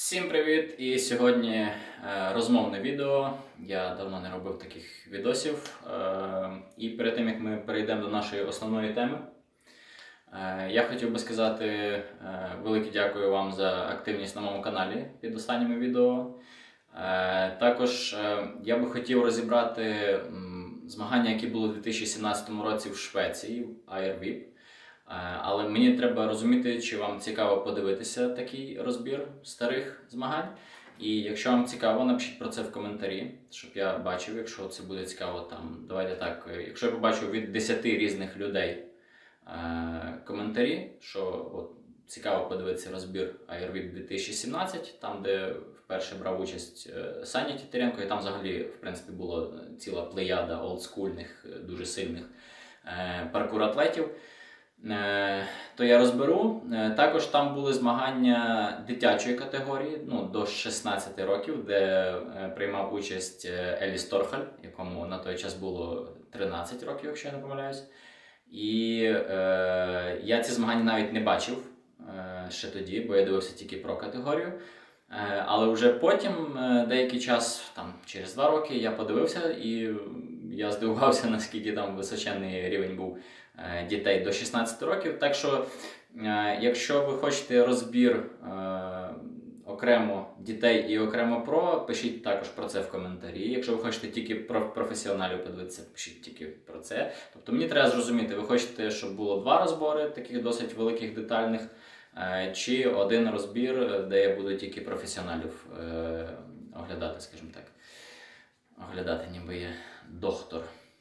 Всім привіт! І сьогодні розмовне відео. Я давно не робив таких відосів. І перед тим, як ми перейдемо до нашої основної теми, я хотів би сказати велике дякую вам за активність на моєму каналі під останніми відео. Також я би хотів розібрати змагання, які були у 2017 році в Швеції, в IRVIP. Але мені треба розуміти, чи вам цікаво подивитися такий розбір старих змагань. І якщо вам цікаво, напишіть про це в коментарі, щоб я бачив, якщо це буде цікаво, там, давайте так, якщо я побачу від 10 різних людей коментарі, що от, цікаво подивитися розбір IRVIP 2017, там, де вперше брав участь Саня Тітаренко, і там взагалі, в принципі, була ціла плеяда олдскульних, дуже сильних паркур-атлетів, то я розберу. Також там були змагання дитячої категорії, до 16 років, де приймав участь Еліс Торхаль, якому на той час було 13 років, якщо я не помиляюсь. І я ці змагання навіть не бачив ще тоді, бо я дивився тільки про категорію. Але вже потім, деякий час, там, через 2 роки, я подивився і я здивувався, наскільки там височенний рівень був дітей до 16 років. Так що, якщо ви хочете розбір окремо дітей і окремо про, пишіть також про це в коментарі. Якщо ви хочете тільки про професіоналів подивитися, пишіть тільки про це. Тобто мені треба зрозуміти, ви хочете, щоб було 2 розбори, таких досить великих, детальних, чи один розбір, де я буду тільки професіоналів оглядати, скажімо так. Оглядати, ніби я доктор.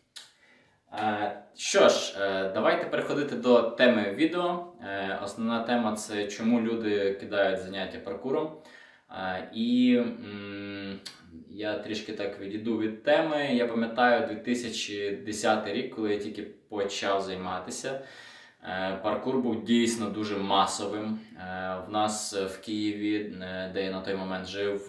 Що ж, давайте переходити до теми відео. Основна тема – це чому люди кидають заняття паркуром. І я трішки так відійду від теми. Я пам'ятаю 2010 рік, коли я тільки почав займатися. Паркур був дійсно дуже масовим. В нас в Києві, де я на той момент жив,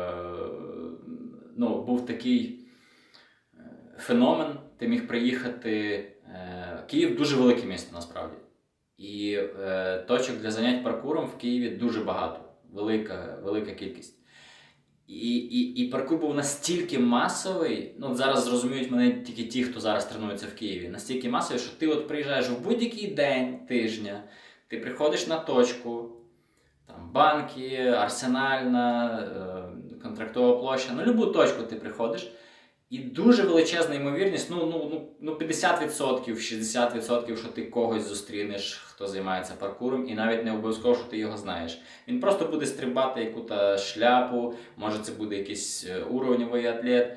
був такий феномен. Ти міг приїхати. Київ дуже велике місто насправді. І точок для занять паркуром в Києві дуже багато. Велика кількість. І паркур був настільки масовий, зараз зрозуміють мене тільки ті, хто зараз тренується в Києві, настільки масовий, що ти от приїжджаєш в будь-який день тижня, ти приходиш на точку, там Банки, Арсенальна, Контрактова площа, на любу точку ти приходиш, і дуже величезна ймовірність, 50%, 60%, що ти когось зустрінеш, хто займається паркуром, і навіть не обов'язково, що ти його знаєш. Він просто буде стрибати яку-то шляпу, може це буде якийсь уровневий атлет.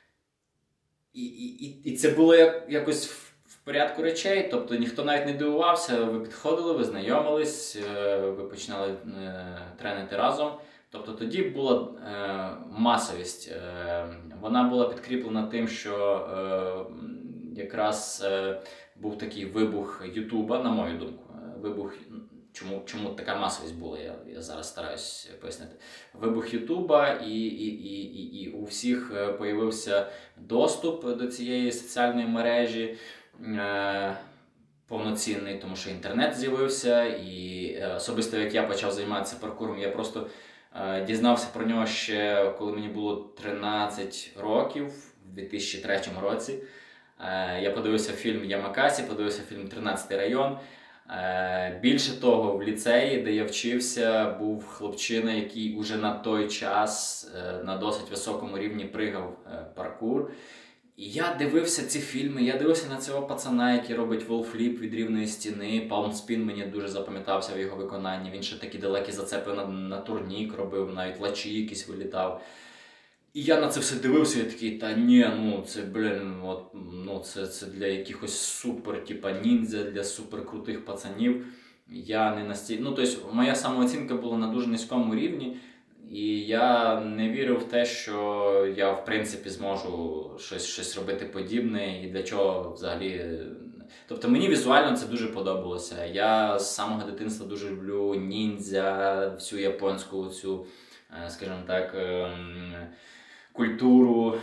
І це було якось в порядку речей, тобто ніхто навіть не дивувався, ви підходили, ви знайомились, ви починали тренити разом. Тобто тоді була масовість, вона була підкріплена тим, що якраз був такий вибух Ютуба, на мою думку. Чому така масовість була, я зараз стараюсь пояснити. Вибух Ютуба, і у всіх появився доступ до цієї соціальної мережі повноцінний, тому що інтернет з'явився, і особисто як я почав займатися паркуром, я просто дізнався про нього ще, коли мені було 13 років, в 2003 році. Я подивився фільм «Ямакасі», подивився фільм «13-й район». Більше того, в ліцеї, де я вчився, був хлопчина, який уже на той час на досить високому рівні пригав паркур. І я дивився ці фільми, я дивився на цього пацана, який робить волфліп від рівної стіни. Палмспін мені дуже запам'ятався в його виконанні. Він ще такі далекі зацепи на турнік робив, навіть лачі якісь вилітав. І я на це все дивився, і такий, це для якихось супер, ніндзя, для суперкрутих пацанів. Я не тобто, моя самооцінка була на дуже низькому рівні. І я не вірив в те, що я, в принципі, зможу щось робити подібне, і для чого взагалі. Тобто мені візуально це дуже подобалося. Я з самого дитинства дуже люблю ніндзя, всю японську цю, скажімо так, культуру.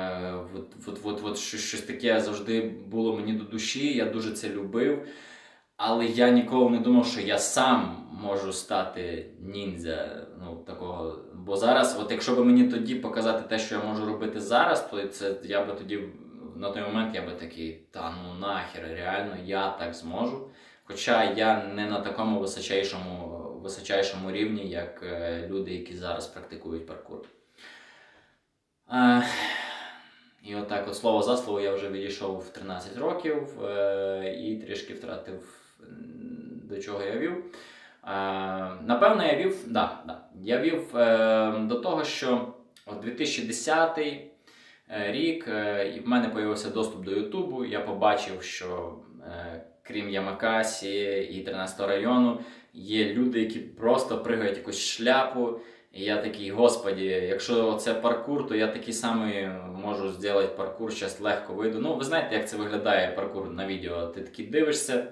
Щось таке завжди було мені до душі, я дуже це любив. Але я ніколи не думав, що я сам можу стати ніндзя. Ну, такого. Бо зараз, от якщо б мені тоді показати те, що я можу робити зараз, то це я би тоді, на той момент я би такий, та ну нахер, реально я так зможу. Хоча я не на такому височайшому рівні, як люди, які зараз практикують паркур. І отак от слово за слово я вже відійшов в 13 років і трішки втратив, до чого я вів. Напевно, я вів до того, що в 2010 рік в мене з'явився доступ до Ютубу. Я побачив, що крім Ямакасі і 13 району, є люди, які просто пригають якусь шляпу. І я такий, господі, якщо це паркур, то я такий самий можу зробити паркур, зараз легко вийду. Ну, ви знаєте, як це виглядає паркур на відео. Ти такий дивишся,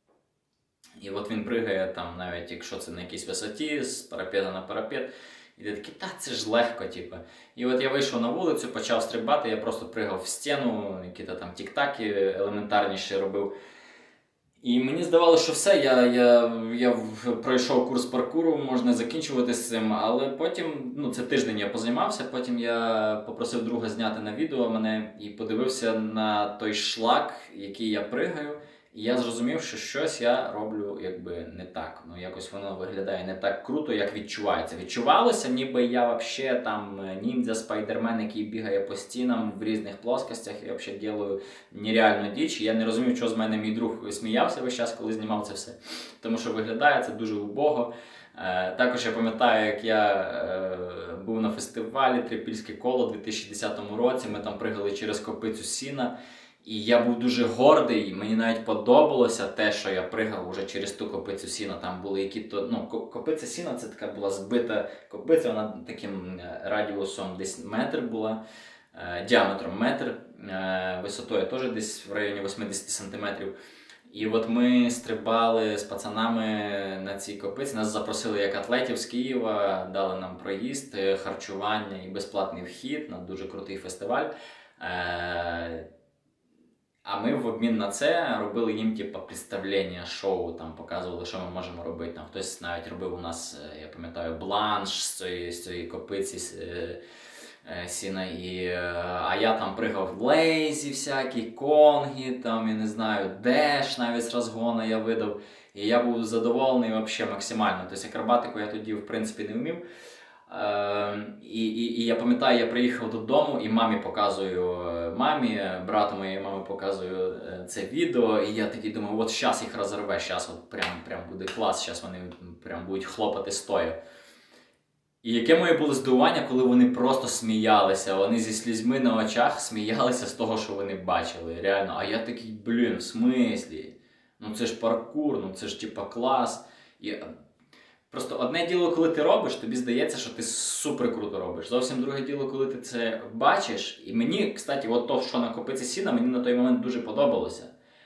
і от він пригає там, навіть якщо це на якійсь висоті, з парапета на парапет. І ти такий, та це ж легко, типу. І от я вийшов на вулицю, почав стрибати, я просто пригав в стіну, якісь там тік-таки елементарніші робив. І мені здавалося, що все, я пройшов курс паркуру, можна закінчувати з цим, але потім, це тиждень я позаймався, потім я попросив друга зняти на відео мене і подивився на той шлак, який я пригаю, і я зрозумів, що щось я роблю якби не так. Якось воно виглядає не так круто, як відчувається. Відчувалося, ніби я взагалі там ніндзя, спайдермен, який бігає по стінам в різних плоскостях, і взагалі роблю нереальну діч. Я не розумів, що з мене мій друг сміявся весь час, коли знімав це все. Тому що виглядає це дуже убого. Також я пам'ятаю, як я був на фестивалі «Трипільське коло» у 2010 році, ми там пригали через копицю сіна. І я був дуже гордий, мені навіть подобалося те, що я пригав уже через ту копицю сіна. Там були які-то, копиця сіна, це така була збита копиця, вона таким радіусом десь метр була, діаметром метр, висотою теж десь в районі 80 сантиметрів. І от ми стрибали з пацанами на цій копиці, нас запросили як атлетів з Києва, дали нам проїзд, харчування і безплатний вхід на дуже крутий фестиваль. А ми в обмін на це робили їм представлення, шоу, там показували, що ми можемо робити. Там хтось навіть робив у нас, я пам'ятаю, бланш з цієї копиці сіна. А я там пригав в лейзі всякі, конги, там, я не знаю, деш навіть з розгону я видав. І я був задоволений взагалі максимально. Тобто акробатику я тоді, в принципі, не вмів. І я пам'ятаю, я приїхав додому і брату моєї мами показую це відео, і я такий думаю, от зараз їх розорве, зараз от прям буде клас, зараз вони прям будуть хлопати стоя. І яке моє було здивування, коли вони просто сміялися, вони зі слізьми на очах сміялися з того, що вони бачили, реально. А я такий, в смислі? Це ж паркур, це ж клас. Просто одне діло, коли ти робиш, тобі здається, що ти супер круто робиш. Зовсім друге діло, коли ти це бачиш. І мені, кстати, от то, що на копиці сіна, мені на той момент дуже подобалося.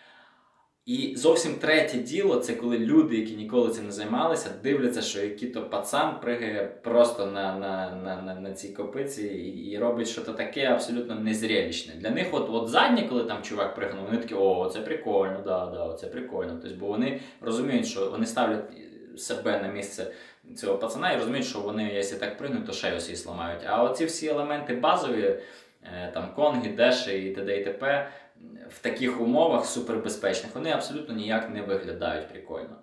І зовсім третє діло, це коли люди, які ніколи цим не займалися, дивляться, що який-то пацан пригає просто на цій копиці і робить щось таке абсолютно незрелищне. Для них от заднє, коли там чувак пригнув, вони такі, о, це прикольно, це прикольно. Тобто, бо вони розуміють, що вони ставлять себе на місце цього пацана і розуміють, що вони, якщо так пригнуть, то шею свій зламають. А оці всі елементи базові, там конги, деші і т.д. і т.п. в таких умовах супербезпечних, вони абсолютно ніяк не виглядають прикольно.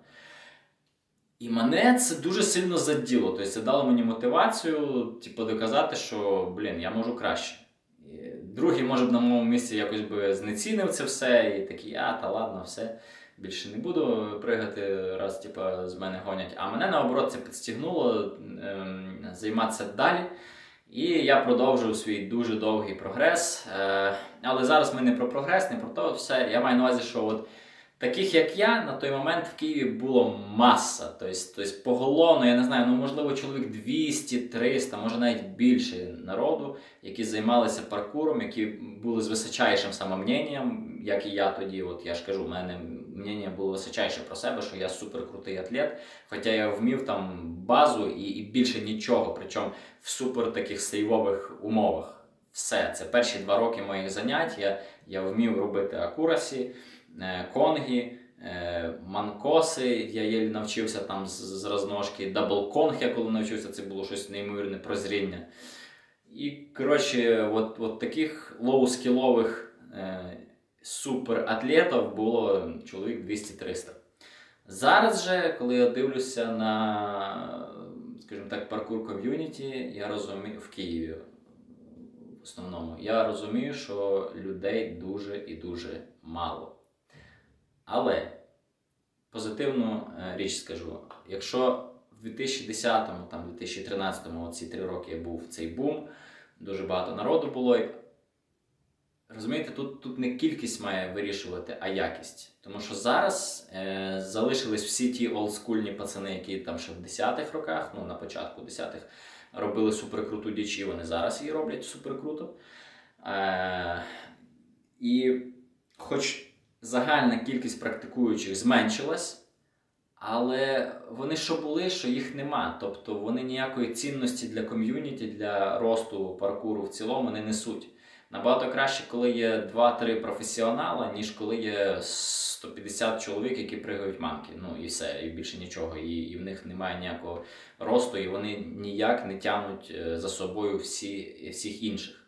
І мене це дуже сильно заділо. Тобто це дало мені мотивацію, доказати, що, я можу краще. І другий, може б, на моєму місці якось би знецінив це все і такий, та ладно, все. Більше не буду пригати, раз з мене гонять. А мене, наоборот, це підстігнуло займатися далі. І я продовжив свій дуже довгий прогрес. Але зараз ми не про прогрес, не про то все. Я маю на увазі, що от таких, як я, на той момент в Києві було маса. Тобто поголовно, я не знаю, можливо, чоловік 200-300, може навіть більше народу, які займалися паркуром, які були з височайшим самомненням, як і я тоді. От я ж кажу, в мене мнення було височайше про себе, що я суперкрутий атлет, хоча я вмів там базу і більше нічого, причому в супер таких сейвових умовах. Все, це перші 2 роки моїх занять, я вмів робити акурасі, конги, манкоси, я єлі навчився там з розножки, даблконг, я коли навчився, це було щось неймовірне прозріння. І, коротше, от таких лоу-скілових суператлетів було чоловік 200-300. Зараз же, коли я дивлюся на, скажімо так, паркур ком'юніті, я розумію, в Києві в основному, я розумію, що людей дуже і дуже мало. Але позитивну річ скажу, якщо в 2010-му, там, 2013-му, оці 3 роки був цей бум, дуже багато народу було. Розумієте, тут не кількість має вирішувати, а якість. Тому що зараз залишились всі ті олдскульні пацани, які там ще в 10-х роках, ну на початку 10-х, робили суперкруту діч, і вони зараз її роблять суперкруто. І хоч загальна кількість практикуючих зменшилась, але вони що були, що їх нема. Тобто вони ніякої цінності для ком'юніті, для росту паркуру в цілому не несуть. Набагато краще, коли є 2-3 професіонала, ніж коли є 150 чоловік, які пригають манки. Ну і все, і більше нічого. І в них немає ніякого росту, і вони ніяк не тягнуть за собою всіх інших.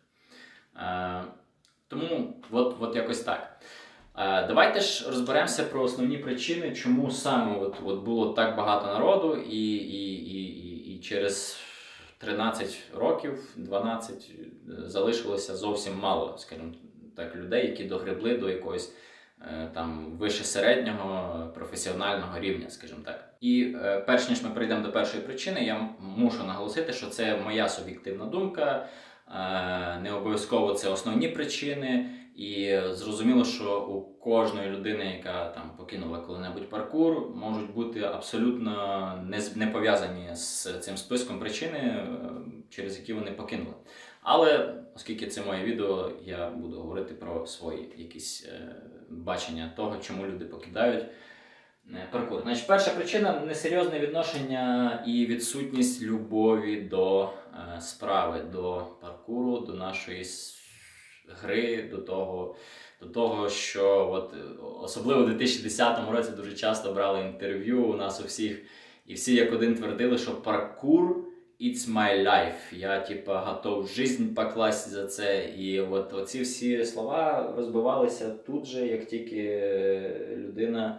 Тому от якось так. Давайте ж розберемося про основні причини, чому саме от було так багато народу і через 13 років, 12 залишилося зовсім мало, скажімо так, людей, які догребли до якогось там вище середнього професіонального рівня, скажімо так. І перш ніж ми прийдемо до першої причини, я мушу наголосити, що це моя суб'єктивна думка, не обов'язково це основні причини. І зрозуміло, що у кожної людини, яка там покинула коли-небудь паркур, можуть бути абсолютно не пов'язані з цим списком причини, через які вони покинули. Але, оскільки це моє відео, я буду говорити про свої якісь бачення того, чому люди покидають паркур. Значить, перша причина – несерйозне відношення і відсутність любові до справи, до паркуру, до нашої гри, до того, що особливо у 2010 році дуже часто брали інтерв'ю у нас у всіх, і всі як один твердили, що паркур – it's my life. Я готов жизнь покласти за це. І оці всі слова розбивалися тут же, як тільки людина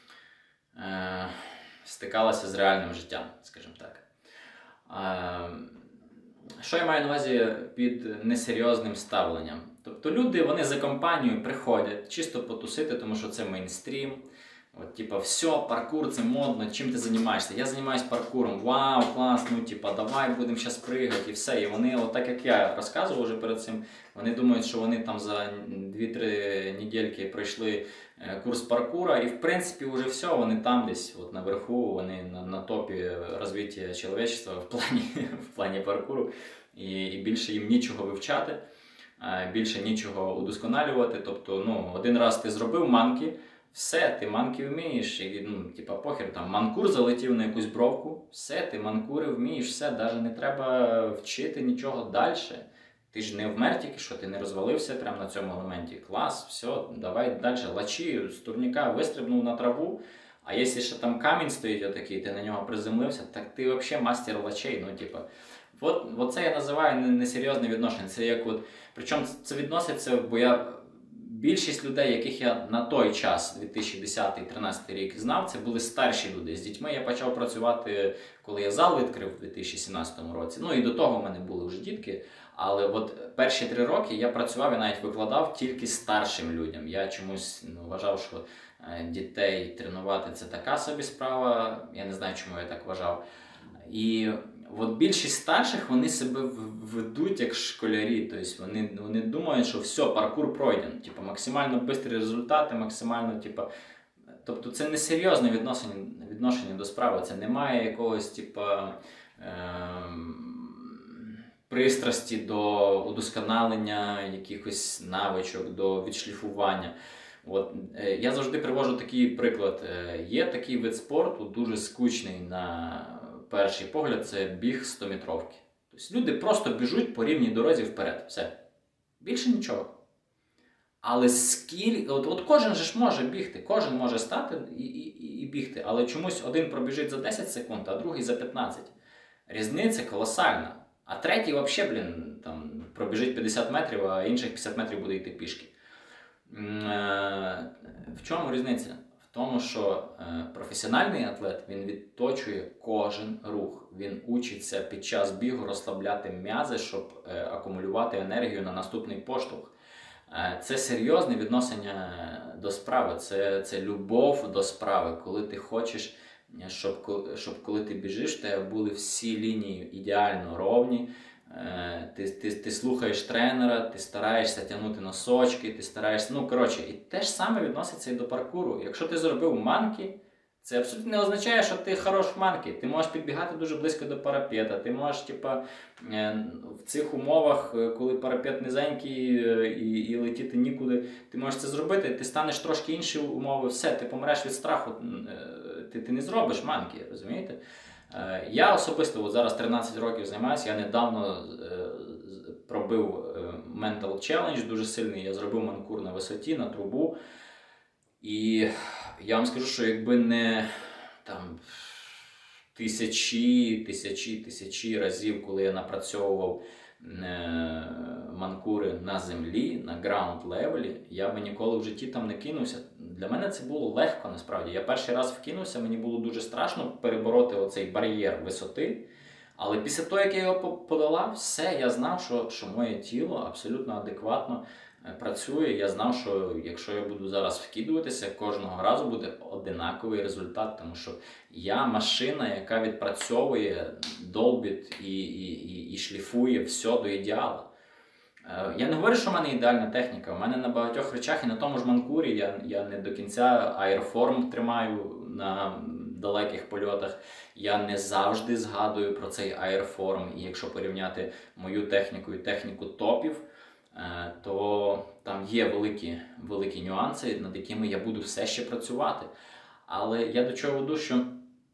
стикалася з реальним життям, скажімо так. Що я маю на увазі під несерйозним ставленням? Тобто люди, вони за компанією приходять чисто потусити, тому що це мейнстрім. Все, паркур, це модно, чим ти займаєшся? Я займаюся паркуром, вау, клас, давай будемо зараз пригати і все. І вони, так як я розказував вже перед цим, вони думають, що вони там за 2-3 недільки пройшли курс паркура, і в принципі вже все, вони там десь наверху, вони на топі розвиття чоловічества в плані паркуру, і більше їм нічого вивчати, більше нічого удосконалювати. Тобто, один раз ти зробив манки, все, ти манки вмієш, і, похер, там манкур залетів на якусь бровку, все, ти манкури вмієш, все, навіть не треба вчити нічого далі. Ти ж не вмер тільки, що ти не розвалився прямо на цьому елементі. Клас, все, давай далі. Лачі, з турніка вистрибнув на траву, а якщо ще там камінь стоїть отакий, ти на нього приземлився, так ти взагалі мастер лачей. Це я називаю несерйозне відношення. Це як причому це відноситься, бо більшість людей, яких я на той час, 2010-2013 рік, знав, це були старші люди. З дітьми я почав працювати, коли я зал відкрив у 2017 році. І до того в мене були вже дітки. Але перші 3 роки я працював і навіть викладав тільки старшим людям. Я чомусь вважав, що дітей тренувати – це така собі справа. Я не знаю, чому я так вважав. І більшість старших, вони себе ведуть як школярі. Тобто вони думають, що все, паркур пройден. Максимально швидкі результати, максимально, тобто це несерйозне відношення до справи. Це немає якогось, пристрасті до удосконалення якихось навичок, до відшліфування. Я завжди привожу такий приклад. Є такий вид спорту, дуже скучний на перший погляд, це біг 100-метровки. Тобто люди просто біжуть по рівній дорозі вперед. Все. Більше нічого. Але от кожен же ж може бігти, кожен може стати і бігти, але чомусь один пробіжить за 10 секунд, а другий за 15. Різниця колосальна. А третій взагалі, там, пробіжить 50 метрів, а інших 50 метрів буде йти пішки. В чому різниця? В тому, що професіональний атлет, він відточує кожен рух. Він учиться під час бігу розслабляти м'язи, щоб акумулювати енергію на наступний поштовх. Це серйозне відношення до справи, це любов до справи, коли ти хочеш, щоб коли ти біжиш, в тебе були всі лінії ідеально ровні, ти слухаєш тренера, ти стараєшся тягнути носочки, ти стараєшся, і те ж саме відноситься і до паркуру. Якщо ти зробив манки, це абсолютно не означає, що ти хорош в манки. Ти можеш підбігати дуже близько до парапета, ти можеш, в цих умовах, коли парапет низенький і летіти нікуди, ти можеш це зробити, ти станеш трошки інші умови, все, ти помреш від страху, ти не зробиш манки, розумієте? Я особисто зараз 13 років займаюся, я недавно пробив Mental Challenge дуже сильний, я зробив манкур на висоті, на трубу. І я вам скажу, що якби не там тисячі разів, коли я напрацьовував манкури на землі, на граунд левелі, я би ніколи в житті там не кинувся. Для мене це було легко, насправді. Я перший раз вкинувся, мені було дуже страшно перебороти оцей бар'єр висоти. Але після того, як я його подолав, все, я знав, що моє тіло абсолютно адекватно працює. Я знав, що якщо я буду зараз вкидуватися, кожного разу буде одинаковий результат, тому що я машина, яка відпрацьовує, долбить і шліфує все до ідеалу. Я не говорю, що в мене ідеальна техніка. У мене на багатьох речах і на тому ж манкурі я не до кінця аерформ тримаю на далеких польотах. Я не завжди згадую про цей аерформ. І якщо порівняти мою техніку і техніку топів, то там є великі нюанси, над якими я буду все ще працювати. Але я до чого веду, що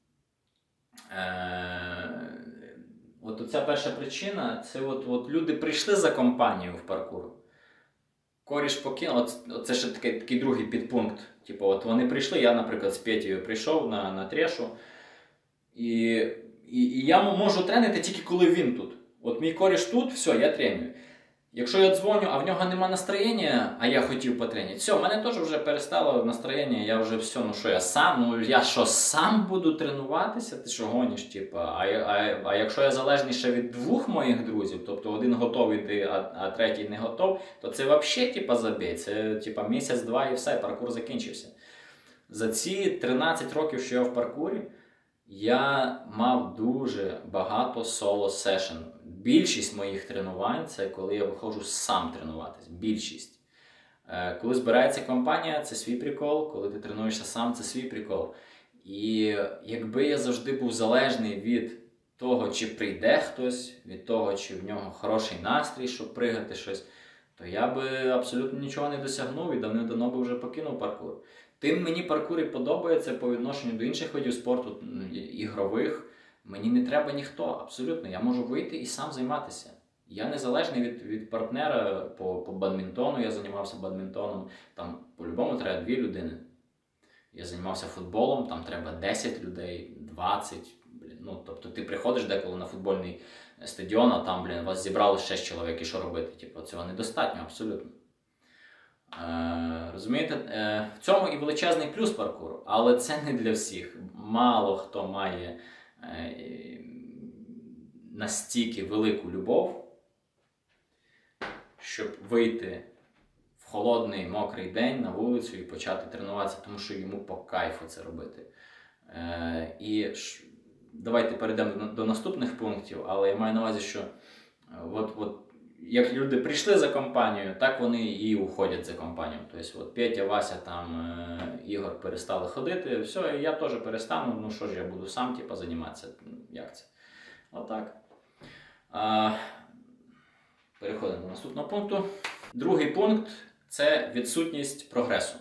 от оця перша причина, це от люди прийшли за компанію в паркур. Коріш покинув, це ще такий другий підпункт. От вони прийшли, я, наприклад, з Петєю прийшов на трешу, і я можу тренити тільки коли він тут. От мій коріш тут, все, я треню. Якщо я дзвоню, а в нього нема настроєння, а я хотів потренити, все, в мене теж вже перестало настроєння, я вже все, я сам буду тренуватися, ти що гониш, а якщо я залежний ще від двох моїх друзів, тобто один готовий йти, а третій не готов, то це взагалі, забій, це, місяць-два і все, паркур закінчився. За ці 13 років, що я в паркурі, я мав дуже багато соло-сешн. Більшість моїх тренувань – це коли я виходжу сам тренуватись. Більшість. Коли збирається компанія – це свій прикол. Коли ти тренуєшся сам – це свій прикол. І якби я завжди був залежний від того, чи прийде хтось, від того, чи в нього хороший настрій, щоб пригати щось, то я би абсолютно нічого не досягнув і давно би вже покинув паркур. Тим мені паркур і подобається по відношенню до інших видів спорту, ігрових. Мені не треба ніхто, абсолютно. Я можу вийти і сам займатися. Я незалежний від партнера по бадмінтону, я займався бадмінтоном. Там по-любому треба 2 людини. Я займався футболом, там треба 10 людей, 20. Тобто ти приходиш деколи на футбольний стадіон, а там, вас зібрали 6 чоловік, і що робити? Цього недостатньо, абсолютно. Розумієте, в цьому і величезний плюс паркуру, але це не для всіх. Мало хто має настільки велику любов, щоб вийти в холодний, мокрий день на вулицю і почати тренуватися, тому що йому по кайфу це робити. І давайте перейдемо до наступних пунктів, але я маю на увазі, що як люди прийшли за компанією, так вони і уходять за компанією. Тобто, Петя, Вася, Ігор перестали ходити, все, я теж перестану, що ж я буду сам, займатися, як це? Отак. Переходимо до наступного пункту. Другий пункт – це відсутність прогресу.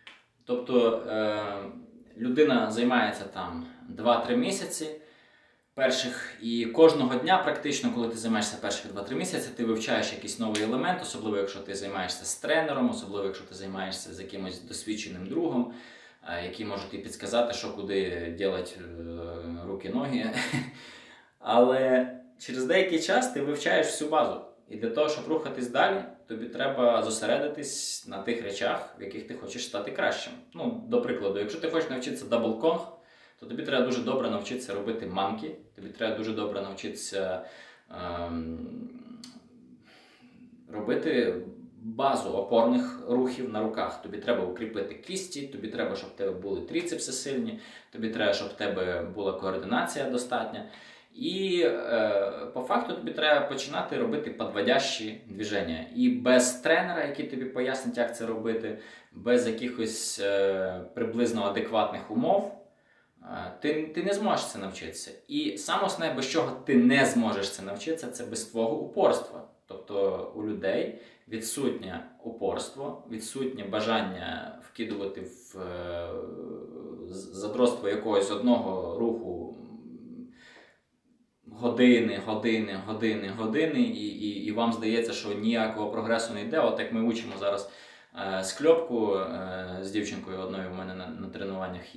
Тобто, людина займається 2-3 місяці, І кожного дня практично, коли ти займаєшся перших 2-3 місяці, ти вивчаєш якийсь новий елемент, особливо якщо ти займаєшся з тренером, особливо якщо ти займаєшся з якимось досвідченим другом, який може тобі підсказати, що куди робити руки-ноги. Але через деякий час ти вивчаєш всю базу. І для того, щоб рухатись далі, тобі треба зосередитись на тих речах, в яких ти хочеш стати кращим. Ну, до прикладу, якщо ти хочеш навчитися даблконг, то тобі треба дуже добре навчитися робити манки, тобі треба дуже добре навчитися робити базу опорних рухів на руках. Тобі треба укріпити кісті, тобі треба, щоб в тебе були трицепси сильні, тобі треба, щоб в тебе була координація достатня. І по факту тобі треба починати робити підводящі движення. І без тренера, який тобі пояснить, як це робити, без якихось приблизно адекватних умов, ти не зможеш це навчитися. І саме основне, без чого ти не зможеш це навчитися, це без твого упорства. Тобто у людей відсутнє упорство, відсутнє бажання вкидувати в задротство якогось одного руху години, і вам здається, що ніякого прогресу не йде. От як ми учимо зараз скльопку з дівчинкою одною у мене на тренуваннях,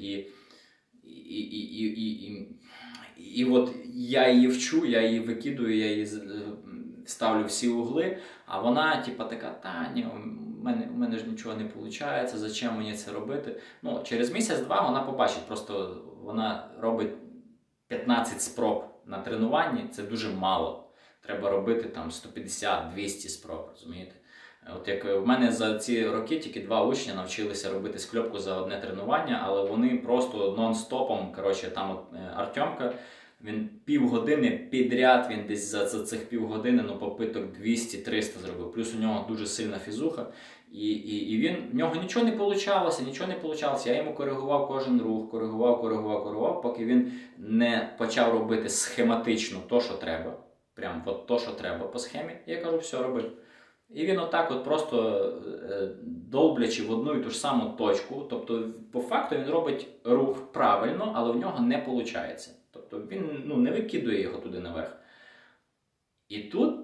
і от я її вчу, я її викидую, я її ставлю всі угли, а вона типа така, ні, у мене ж нічого не виходить, зачем мені це робити? Ну, через місяць-два вона побачить, просто вона робить 15 спроб на тренуванні, це дуже мало. Треба робити там 150-200 спроб, розумієте? От як в мене за ці роки тільки 2 учня навчилися робити скльопку за одне тренування, але вони просто нон-стопом, коротше, там от Артемка, він півгодини підряд, він десь за цих півгодини, ну, попиток 200-300 зробив. Плюс у нього дуже сильна фізуха. І в нього нічого не получалося. Я йому коригував кожен рух, коригував, поки він не почав робити схематично то, що треба. Прям от то, що треба по схемі. Я кажу, все, роби. І він отак от просто довблячи в одну і ту ж саму точку. Тобто, по факту він робить рух правильно, але в нього не виходить. Тобто він не викидує його туди наверх. І тут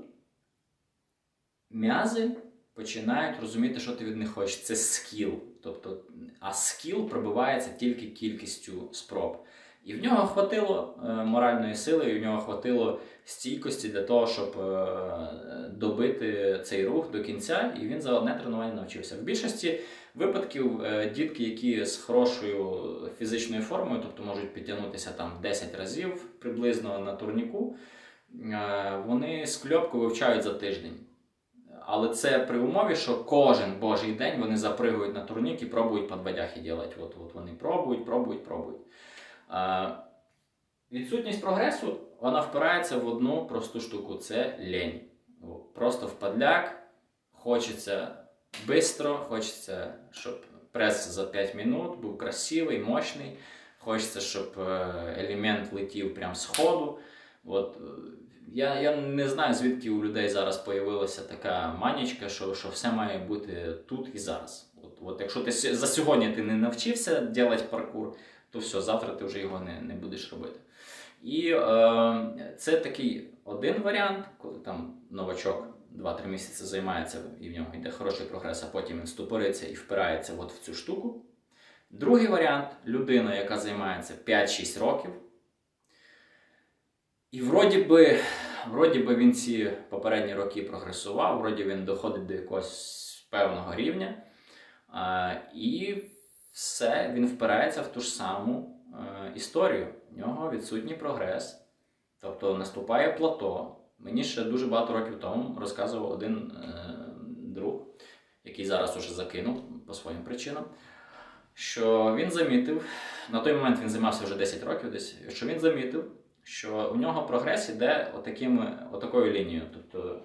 м'язи починають розуміти, що ти від них хочеш. Це скіл. Тобто, а скіл пробивається тільки кількістю спроб. І в нього хватило моральної сили, і в нього хватило стійкості для того, щоб добити цей рух до кінця, і він за одне тренування навчився. В більшості випадків дітки, які з хорошою фізичною формою, тобто можуть підтягнутися там 10 разів приблизно на турніку, вони скльопку вивчають за тиждень. Але це при умові, що кожен божий день вони запригують на турнік і пробують підводяхи робити. От вони пробують. Відсутність прогресу, вона впирається в одну просту штуку – це лінь. Просто впадляк, хочеться швидко, хочеться, щоб прес за 5 минут був красивий, мощний, хочеться, щоб елемент летів прямо з ходу. От, я не знаю, звідки у людей зараз з'явилася така манічка, що все має бути тут і зараз. От якщо ти за сьогодні ти не навчився робити паркур, то все, завтра ти вже його не будеш робити. І це такий один варіант, коли там новачок 2-3 місяці займається і в нього йде хороший прогрес, а потім він стопориться і впирається от в цю штуку. Другий варіант – людина, яка займається 5-6 років. І вроді би він ці попередні роки прогресував, вроді він доходить до якогось певного рівня. І все, він впирається в ту ж саму історію. В нього відсутній прогрес. Тобто наступає плато. Мені ще дуже багато років тому розказував один друг, який зараз уже закинув по своїм причинам, що він замітив, на той момент він займався вже 10 років десь, що він замітив, що у нього прогрес іде отакою лінією. Тобто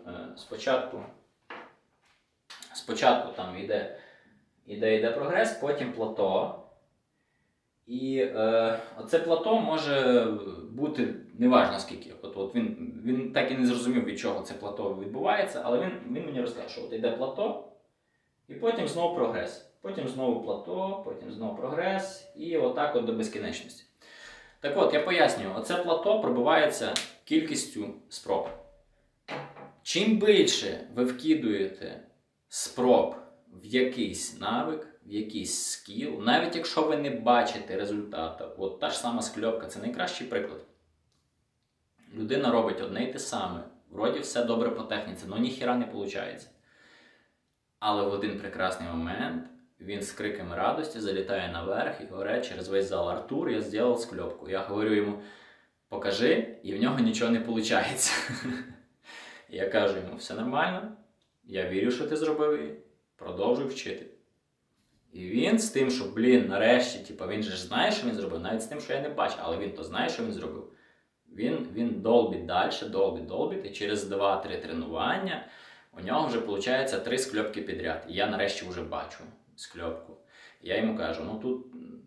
спочатку там іде прогрес, потім плато. І оце плато може бути неважно скільки. От він так і не зрозумів, від чого це плато відбувається, але він мені розказав, що от йде плато, і потім знову прогрес. Потім знову плато, потім знову прогрес, і отак от до безкінечності. Так от, я пояснюю, оце плато пробивається кількістю спроб. Чим більше ви вкидуєте спроб в якийсь навик, в якийсь скіл, навіть якщо ви не бачите результату, от та ж сама скльопка, це найкращий приклад. Людина робить одне й те саме, вроді все добре по техніці, але ніхіра не виходить. Але в один прекрасний момент він з криками радості залітає наверх і говорить через весь зал: «Артур, я зробив скльопку». Я говорю йому: «Покажи», і в нього нічого не виходить. Я кажу йому: «Все нормально, я вірю, що ти зробив її, продовжуй вчити». І він з тим, що, нарешті, він же знає, що він зробив, навіть з тим, що я не бачу, але він то знає, що він зробив. Він долбить далі, долбить, і через 2-3 тренування у нього вже виходить 3 скльопки підряд. І я нарешті вже бачу скльопку. І я йому кажу: «Ну тут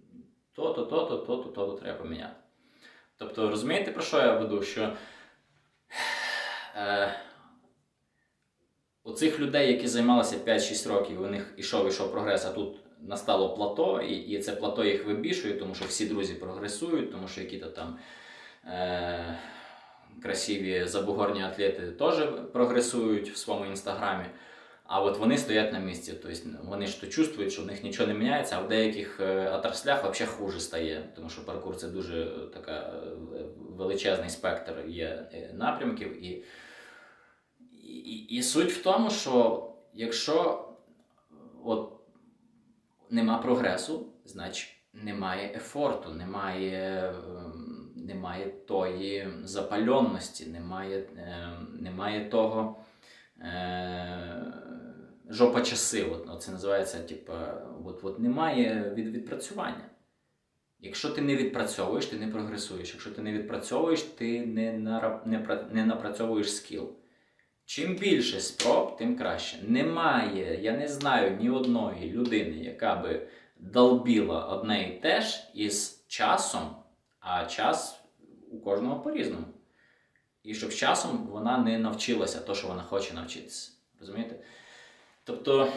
то треба поміняти». Тобто, розумієте, про що я веду? Що у цих людей, які займалися 5-6 років, у них ішов прогрес, а тут настало плато, і це плато їх вибішує, тому що всі друзі прогресують, тому що які-то там красиві забугорні атлети теж прогресують в своєму інстаграмі, а от вони стоять на місці. Тобто вони ж то чувствують, що в них нічого не міняється, а в деяких отраслях взагалі хуже стає, тому що паркур – це дуже така величезний спектр є напрямків. І суть в тому, що якщо от нема прогресу, значить немає ефорту, немає тої запальонності, немає того жопа часи. От це називається, от немає відпрацювання. Якщо ти не відпрацьовуєш, ти не прогресуєш. Якщо ти не відпрацьовуєш, ти не напрацьовуєш скіл. Чим більше спроб, тим краще. Немає, я не знаю ні одної людини, яка би долбіла одне і те ж із часом, а час у кожного по-різному. І щоб з часом вона не навчилася то, що вона хоче навчитися. Розумієте? Тобто,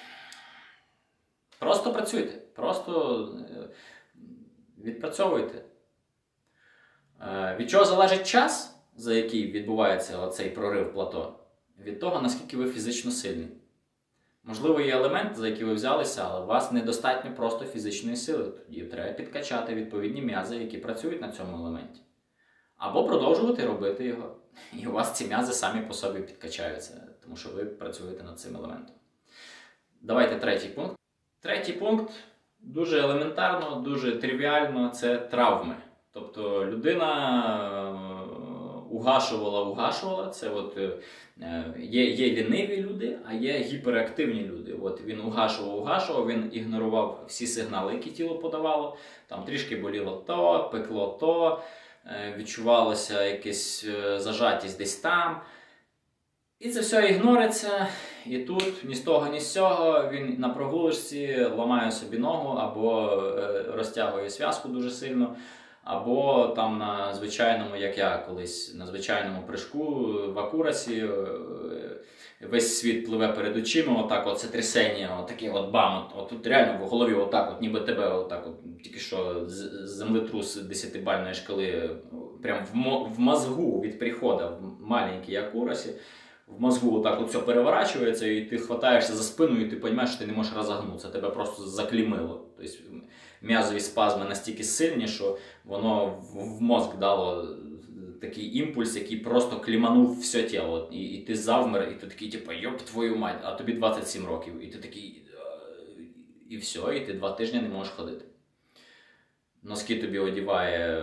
просто працюйте, просто відпрацьовуйте. Від чого залежить час, за який відбувається оцей прорив плато? Від того, наскільки ви фізично сильні. Можливо, є елемент, за який ви взялися, але у вас недостатньо просто фізичної сили. Тоді треба підкачати відповідні м'язи, які працюють на цьому елементі. Або продовжувати робити його. І у вас ці м'язи самі по собі підкачаються, тому що ви працюєте над цим елементом. Давайте третій пункт. Третій пункт дуже елементарно, дуже тривіально – це травми. Тобто людина угашувала. Це є ліниві люди, а є гіперактивні люди. От він угашував, він ігнорував всі сигнали, які тіло подавало. Там трішки боліло то, пекло то, відчувалася якась зажатість десь там. І це все ігнориться, і тут ні з того, ні з цього він на прогулочці ламає собі ногу, або розтягує зв'язку дуже сильно, або там на звичайному, як я колись, на звичайному прыжку в акурасі весь світ пливе перед очима, отак от це трясення, отаке от бам, от тут реально в голові отак от, ніби тебе отак от, тільки що землетрус 10-бальної шкали, прям в мозгу від приходу в маленькій акурасі, в мозгу отак от все переворачується, і ти хватаєшся за спину, і ти розумієш, що ти не можеш розогнутися, тебе просто заклімило. Тобто м'язові спазми настільки сильні, що воно в мозк дало такий імпульс, який просто кліманув все тіло. І ти завмер, і ти такий, типу, йоп твою мать, а тобі 27 років. І ти такий, і все, і ти 2 тижні не можеш ходити. Носки тобі одіває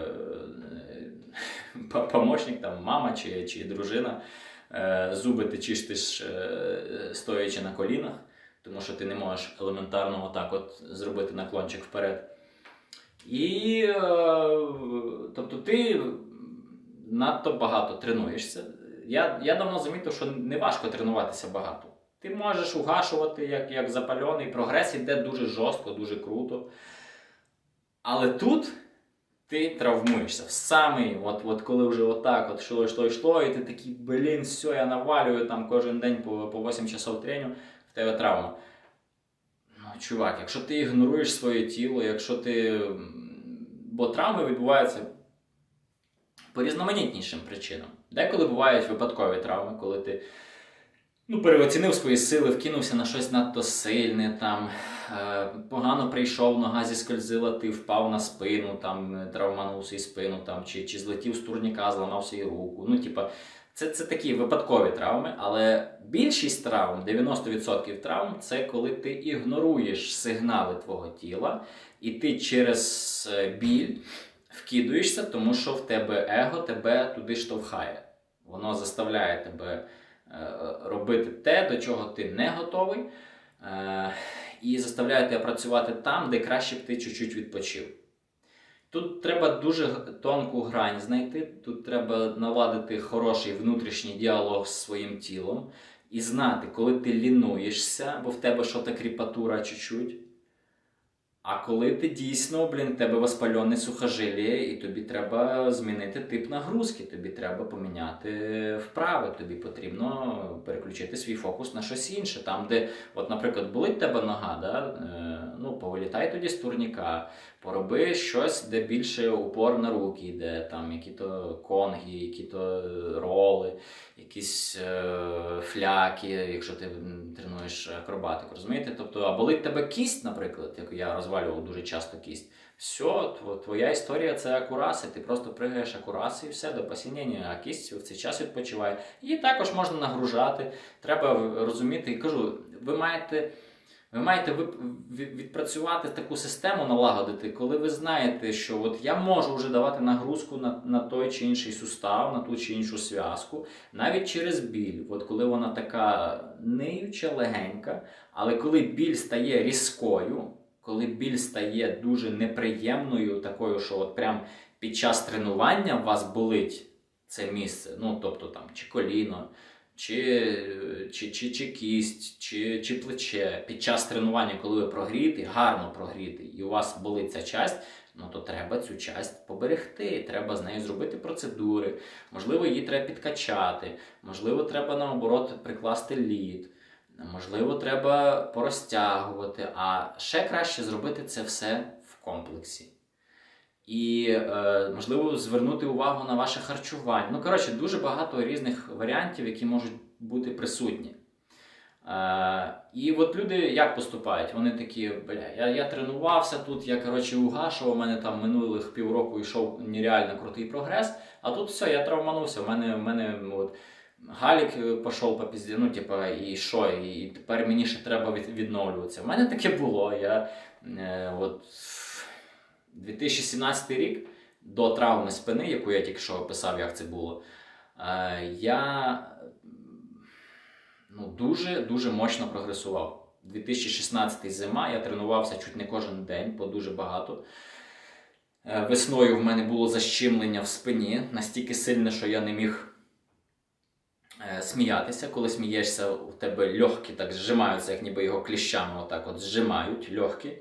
помощник, там, мама чи дружина. Зуби ти чистиш, стоячи на колінах, тому що ти не можеш елементарно отак от зробити наклончик вперед. І, тобто, ти надто багато тренуєшся. Я давно замітив, що не важко тренуватися багато. Ти можеш угашувати, як запальоний, прогрес іде дуже жорстко, дуже круто. Але тут ти травмуєшся. В самий, от коли вже отак от йшло, і ти такий, все, я навалюю там кожен день по 8 часов треню, в тебе травма. Ну, чувак, якщо ти ігноруєш своє тіло, якщо ти... Бо травми відбуваються по різноманітнішим причинам. Деколи бувають випадкові травми, коли ти переоцінив свої сили, вкинувся на щось надто сильне, там, погано прийшов, нога зіскользила, ти впав на спину, там, травманув свою спину, там, чи злетів з турніка, зламав свою руку. Це такі випадкові травми, але більшість травм, 90% травм, це коли ти ігноруєш сигнали твого тіла, і ти через біль вкидуєшся, тому що в тебе его тебе туди штовхає. Воно заставляє тебе робити те, до чого ти не готовий, і заставляє тебе працювати там, де краще б ти чуть-чуть відпочив. Тут треба дуже тонку грань знайти, тут треба наладити хороший внутрішній діалог з своїм тілом і знати, коли ти лінуєшся, бо в тебе що-то кріпатура чуть-чуть, а коли ти дійсно, тебе воспальоне сухожилля, і тобі треба змінити тип нагрузки, тобі треба поміняти вправи, тобі потрібно переключити свій фокус на щось інше. Там, де, наприклад, болить тебе нога, повилітай тоді з турніка, пороби щось, де більше упор на руки йде, там які-то конги, які-то роли, якісь фляки, якщо ти тренуєш акробатику, розумієте? Тобто, а болить тебе кість, наприклад, як я розвалював дуже часто кість, все, твоя історія – це акураси, ти просто пригаєш акураси і все, до посінення, а кість в цей час відпочиває. Її також можна нагружати, треба розуміти, і кажу, ви маєте відпрацювати таку систему, налагодити, коли ви знаєте, що я можу вже давати нагрузку на той чи інший сустав, на ту чи іншу зв'язку, навіть через біль. Коли вона така ниюча, легенька, але коли біль стає різкою, коли біль стає дуже неприємною, такою, що прям під час тренування у вас болить це місце, тобто там чи коліно, чи кість, чи плече. Під час тренування, коли ви прогріті, гарно прогріті, і у вас болить ця часть, то треба цю часть поберегти, треба з нею зробити процедури, можливо, її треба підкачати, можливо, треба, наоборот, прикласти лід, можливо, треба порозтягувати, а ще краще зробити це все в комплексі. І, можливо, звернути увагу на ваше харчування. Дуже багато різних варіантів, які можуть бути присутні. І люди як поступають? Вони такі, я тренувався тут, я, угашував, у мене там минулих півроку йшов нереально крутий прогрес, а тут все, я травманувся, у мене галік пішов по пізді, і що, і тепер мені ще треба відновлюватися. У мене таке було, 2017 рік, до травми спини, яку я тільки що описав, як це було, я дуже мощно прогресував. 2016 зима, я тренувався чуть не кожен день, по дуже багато. Весною в мене було защемлення в спині, настільки сильне, що я не міг сміятися. Коли смієшся, у тебе легкі так зжимаються, як ніби його кліщами зжимають легкі.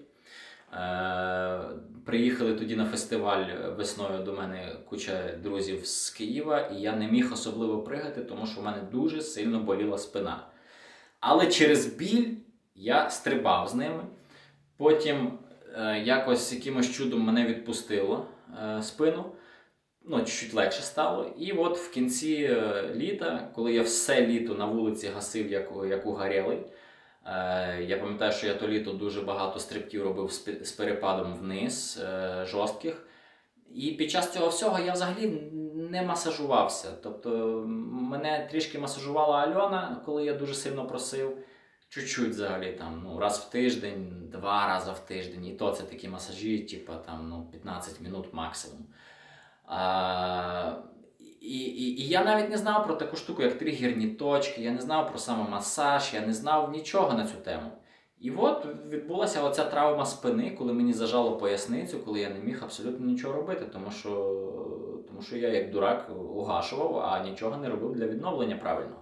Приїхали тоді на фестиваль весною до мене куча друзів з Києва, і я не міг особливо пригати, тому що в мене дуже сильно боліла спина. Але через біль я стрибав з ними. Потім якимось чудом мене відпустило спину. Чуть легше стало. І в кінці літа, коли я все літо на вулиці гасив, як угорілий, я пам'ятаю, що я то літо дуже багато стрибків робив з перепадом вниз, жорстких. І під час цього всього я взагалі не масажувався. Тобто мене трішки масажувала Альона, коли я дуже сильно просив. Чуть-чуть взагалі, раз в тиждень, 2 рази в тиждень. І то це такі масажі, 15 минут максимум. І я навіть не знав про таку штуку, як тригерні точки, я не знав про самомасаж, я не знав нічого на цю тему. І відбулася оця травма спини, коли мені зажало поясницю, коли я не міг абсолютно нічого робити, тому що я як дурак угашував, а нічого не робив для відновлення правильного.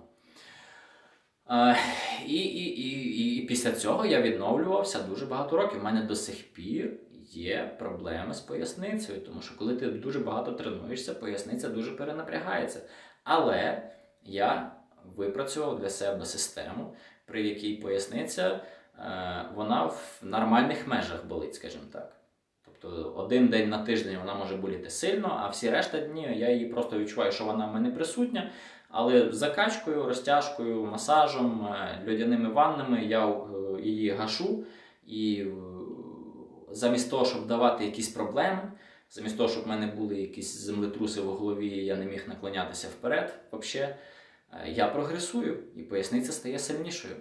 І після цього я відновлювався дуже багато років. У мене до сих пір є проблеми з поясницею, тому що коли ти дуже багато тренуєшся, поясниця дуже перенапрягається. Але я випрацював для себе систему, при якій поясниця, вона в нормальних межах болить, скажімо так. Тобто один день на тиждень вона може боліти сильно, а всі решта дні я її просто відчуваю, що вона в мене присутня. Але закачкою, розтяжкою, масажем, льодяними ваннами я її гашу. І замість того, щоб давати якісь проблеми, замість того, щоб в мене були якісь землетруси в голові, і я не міг наклонятися вперед, взагалі, я прогресую і поясниця стає сильнішою.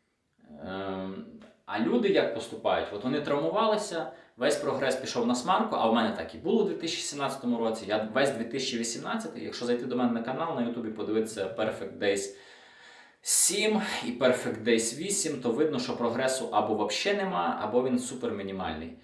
А люди як поступають? От вони травмувалися, весь прогрес пішов на смарку, а в мене так і було у 2017 році, я весь 2018, якщо зайти до мене на канал, на ютубі подивитися Perfect Days 7 і Perfect Days 8, то видно, що прогресу або взагалі нема, або він супер мінімальний.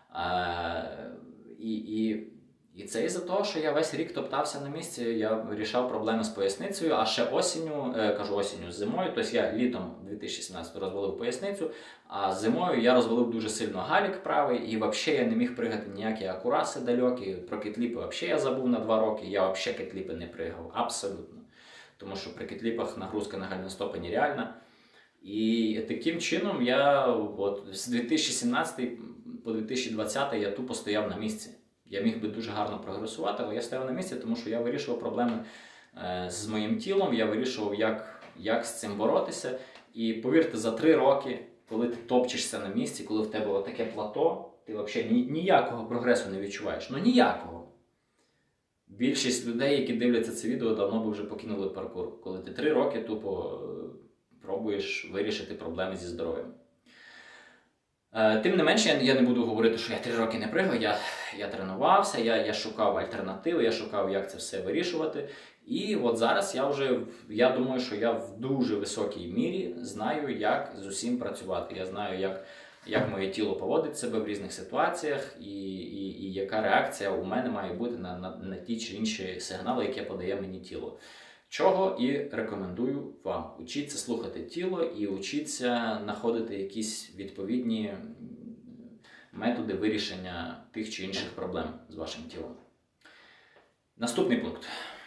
І це із-за того, що я весь рік топтався на місці, я вирішав проблеми з поясницею, а ще осінню, зимою, тобто я літом 2017 розвалив поясницю, а зимою я розвалив дуже сильно галік правий, і взагалі я не міг пригати ніякі акураси далекі, про кетліпи взагалі я забув на 2 роки, я взагалі кетліпи не пригав, абсолютно. Тому що при кетліпах нагрузка на голеностопи нереальна. І таким чином я з 2017 по 2020 я тупо стояв на місці. Я міг би дуже гарно прогресувати, але я стояв на місці, тому що я вирішував проблеми з моїм тілом, я вирішував, як з цим боротися. І повірте, за 3 роки, коли ти топчешся на місці, коли в тебе таке плато, ти взагалі ніякого прогресу не відчуваєш. Ну ніякого. Більшість людей, які дивляться це відео, давно би вже покинули паркур. Коли ти 3 роки тупо пробуєш вирішити проблеми зі здоров'ям. Тим не менше, я не буду говорити, що я 3 роки не пригав, я тренувався, я шукав альтернативи, я шукав, як це все вирішувати. І от зараз я думаю, що я в дуже високій мірі знаю, як з усім працювати. Я знаю, як моє тіло поводить себе в різних ситуаціях і яка реакція у мене має бути на ті чи інші сигнали, які подає мені тіло. Чого і рекомендую вам. Учіться слухати тіло і учіться знаходити якісь відповідні методи вирішення тих чи інших проблем з вашим тілом. Наступний пункт.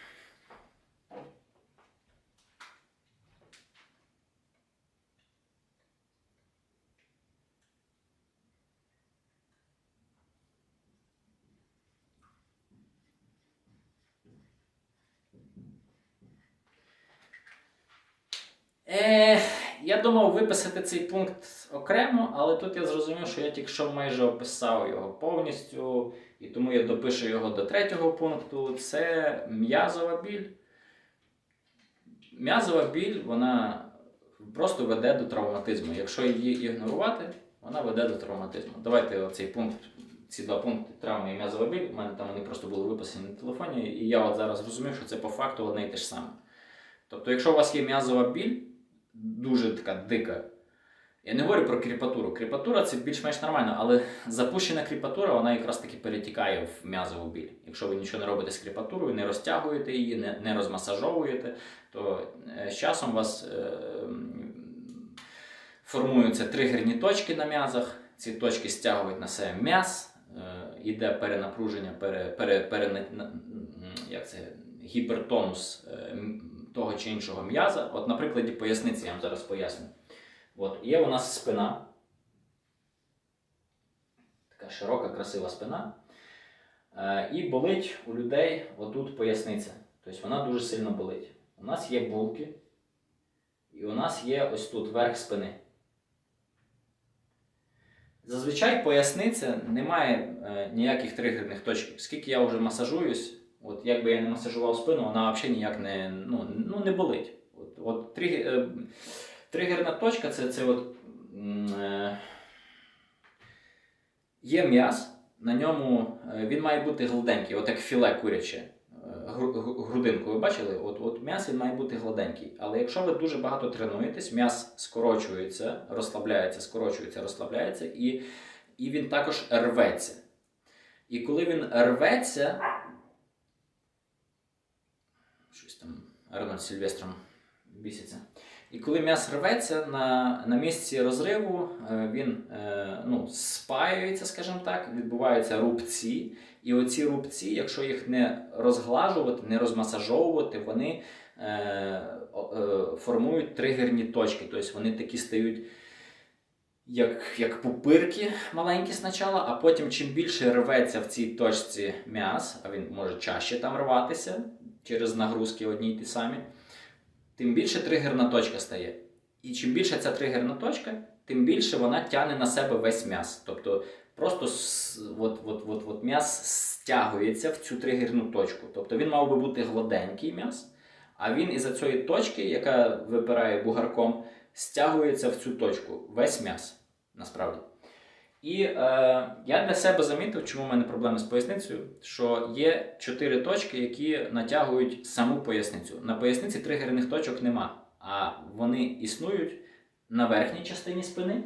Я думав виписати цей пункт окремо, але тут я зрозумів, що я тільки що майже описав його повністю, і тому я допишу його до 3-го пункту. Це м'язова біль. М'язова біль, вона просто веде до травматизму. Якщо її ігнорувати, вона веде до травматизму. Давайте ці 2 пункти, травма і м'язова біль, у мене там вони просто були виписані на телефоні, і я зараз зрозумів, що це по факту одне і те ж саме. Тобто, якщо у вас є м'язова біль, дуже така дика. Я не говорю про кріпатуру. Кріпатура це більш-менш нормально, але запущена кріпатура, вона якраз таки перетікає в м'язову біль. Якщо ви нічого не робите з кріпатурою, не розтягуєте її, не розмасажовуєте, то з часом у вас формуються тригерні точки на м'язах, ці точки стягують на себе м'яз, іде перенапруження, гіпертонус того чи іншого м'яза. От на прикладі поясниці я вам зараз поясню. От, є у нас спина, така широка, красива спина, і болить у людей отут поясниця. Тобто вона дуже сильно болить. У нас є булки, і у нас є ось тут верх спини. Зазвичай поясниця не має ніяких тригерних точок. Скільки я вже масажуюсь, от якби я не масажував спину, вона взагалі ніяк не болить. Тригерна точка це є м'яз, на ньому він має бути гладенький, от як філе куряче, грудинку, ви бачили? От м'яз він має бути гладенький. Але якщо ви дуже багато тренуєтесь, м'яз скорочується, розслабляється, і він також рветься. І коли він рветься, щось там Арнольд Сильвестром біситься. І коли м'яз рветься на місці розриву, він спаюється, скажімо так, відбуваються рубці. І оці рубці, якщо їх не розглажувати, не розмасажовувати, вони формують тригерні точки. Тобто вони такі стають як пупирки маленькі спочатку, а потім чим більше рветься в цій точці м'яз, а він може чаще там рватися через нагрузки одні й ті самі, тим більше тригерна точка стає. І чим більше ця тригерна точка, тим більше вона тягне на себе весь м'яз. Тобто просто м'яз стягується в цю тригерну точку. Тобто він мав би бути гладенький м'яз, а він із-за цієї точки, яка випирає бугарком, стягується в цю точку. Весь м'яз, насправді. І я для себе замітив, чому в мене проблеми з поясницею, що є 4 точки, які натягують саму поясницю. На поясниці тригерних точок нема, а вони існують на верхній частині спини.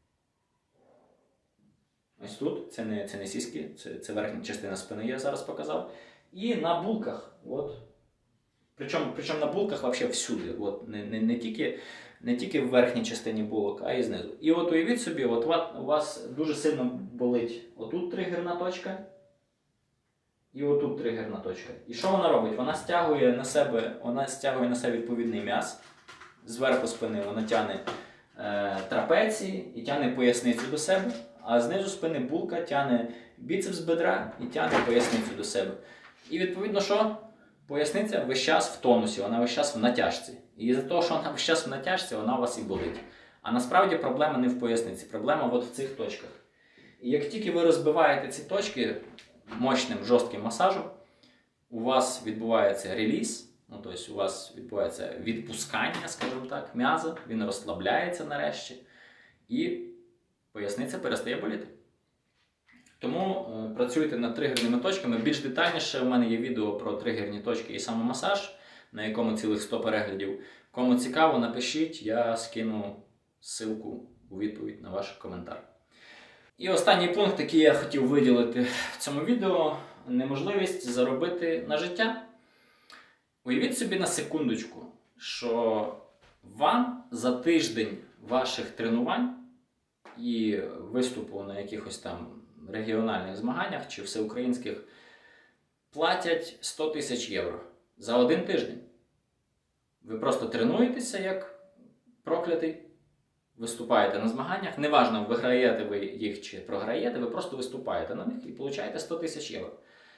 Ось тут, це не сіськи, це верхня частина спини, я зараз показав. І на булках. От. Причому на булках взагалі всюди. От, не тільки в верхній частині булок, а й знизу. І от уявіть собі, от у вас дуже сильно болить отут тригерна точка і отут тригерна точка. І що вона робить? Вона стягує на себе відповідний м'яз. Зверху спини вона тягне трапеції і тягне поясницю до себе, а знизу спини булка тягне біцепс бедра і тягне поясницю до себе. І відповідно що? Поясниця весь час в тонусі, вона весь час в натяжці. І за того, що вона весь час в натяжці, вона у вас і болить. А насправді проблема не в поясниці, проблема от в цих точках. І як тільки ви розбиваєте ці точки мощним, жорстким масажем, у вас відбувається реліз, тобто у вас відбувається відпускання, скажімо так, м'яза, він розслабляється нарешті, і поясниця перестає боліти. Тому працюйте над тригерними точками. Більш детальніше у мене є відео про тригерні точки і самомасаж, на якому цілих 100 переглядів. Кому цікаво, напишіть, я скину ссылку у відповідь на ваш коментар. І останній пункт, який я хотів виділити в цьому відео – неможливість заробити на життя. Уявіть собі на секундочку, що вам за тиждень ваших тренувань і виступу на якихось там регіональних змаганнях чи всеукраїнських платять 100 тисяч євро за один тиждень. Ви просто тренуєтеся як проклятий, виступаєте на змаганнях, неважно, виграєте ви їх чи програєте, ви просто виступаєте на них і получаєте 100 тисяч євро.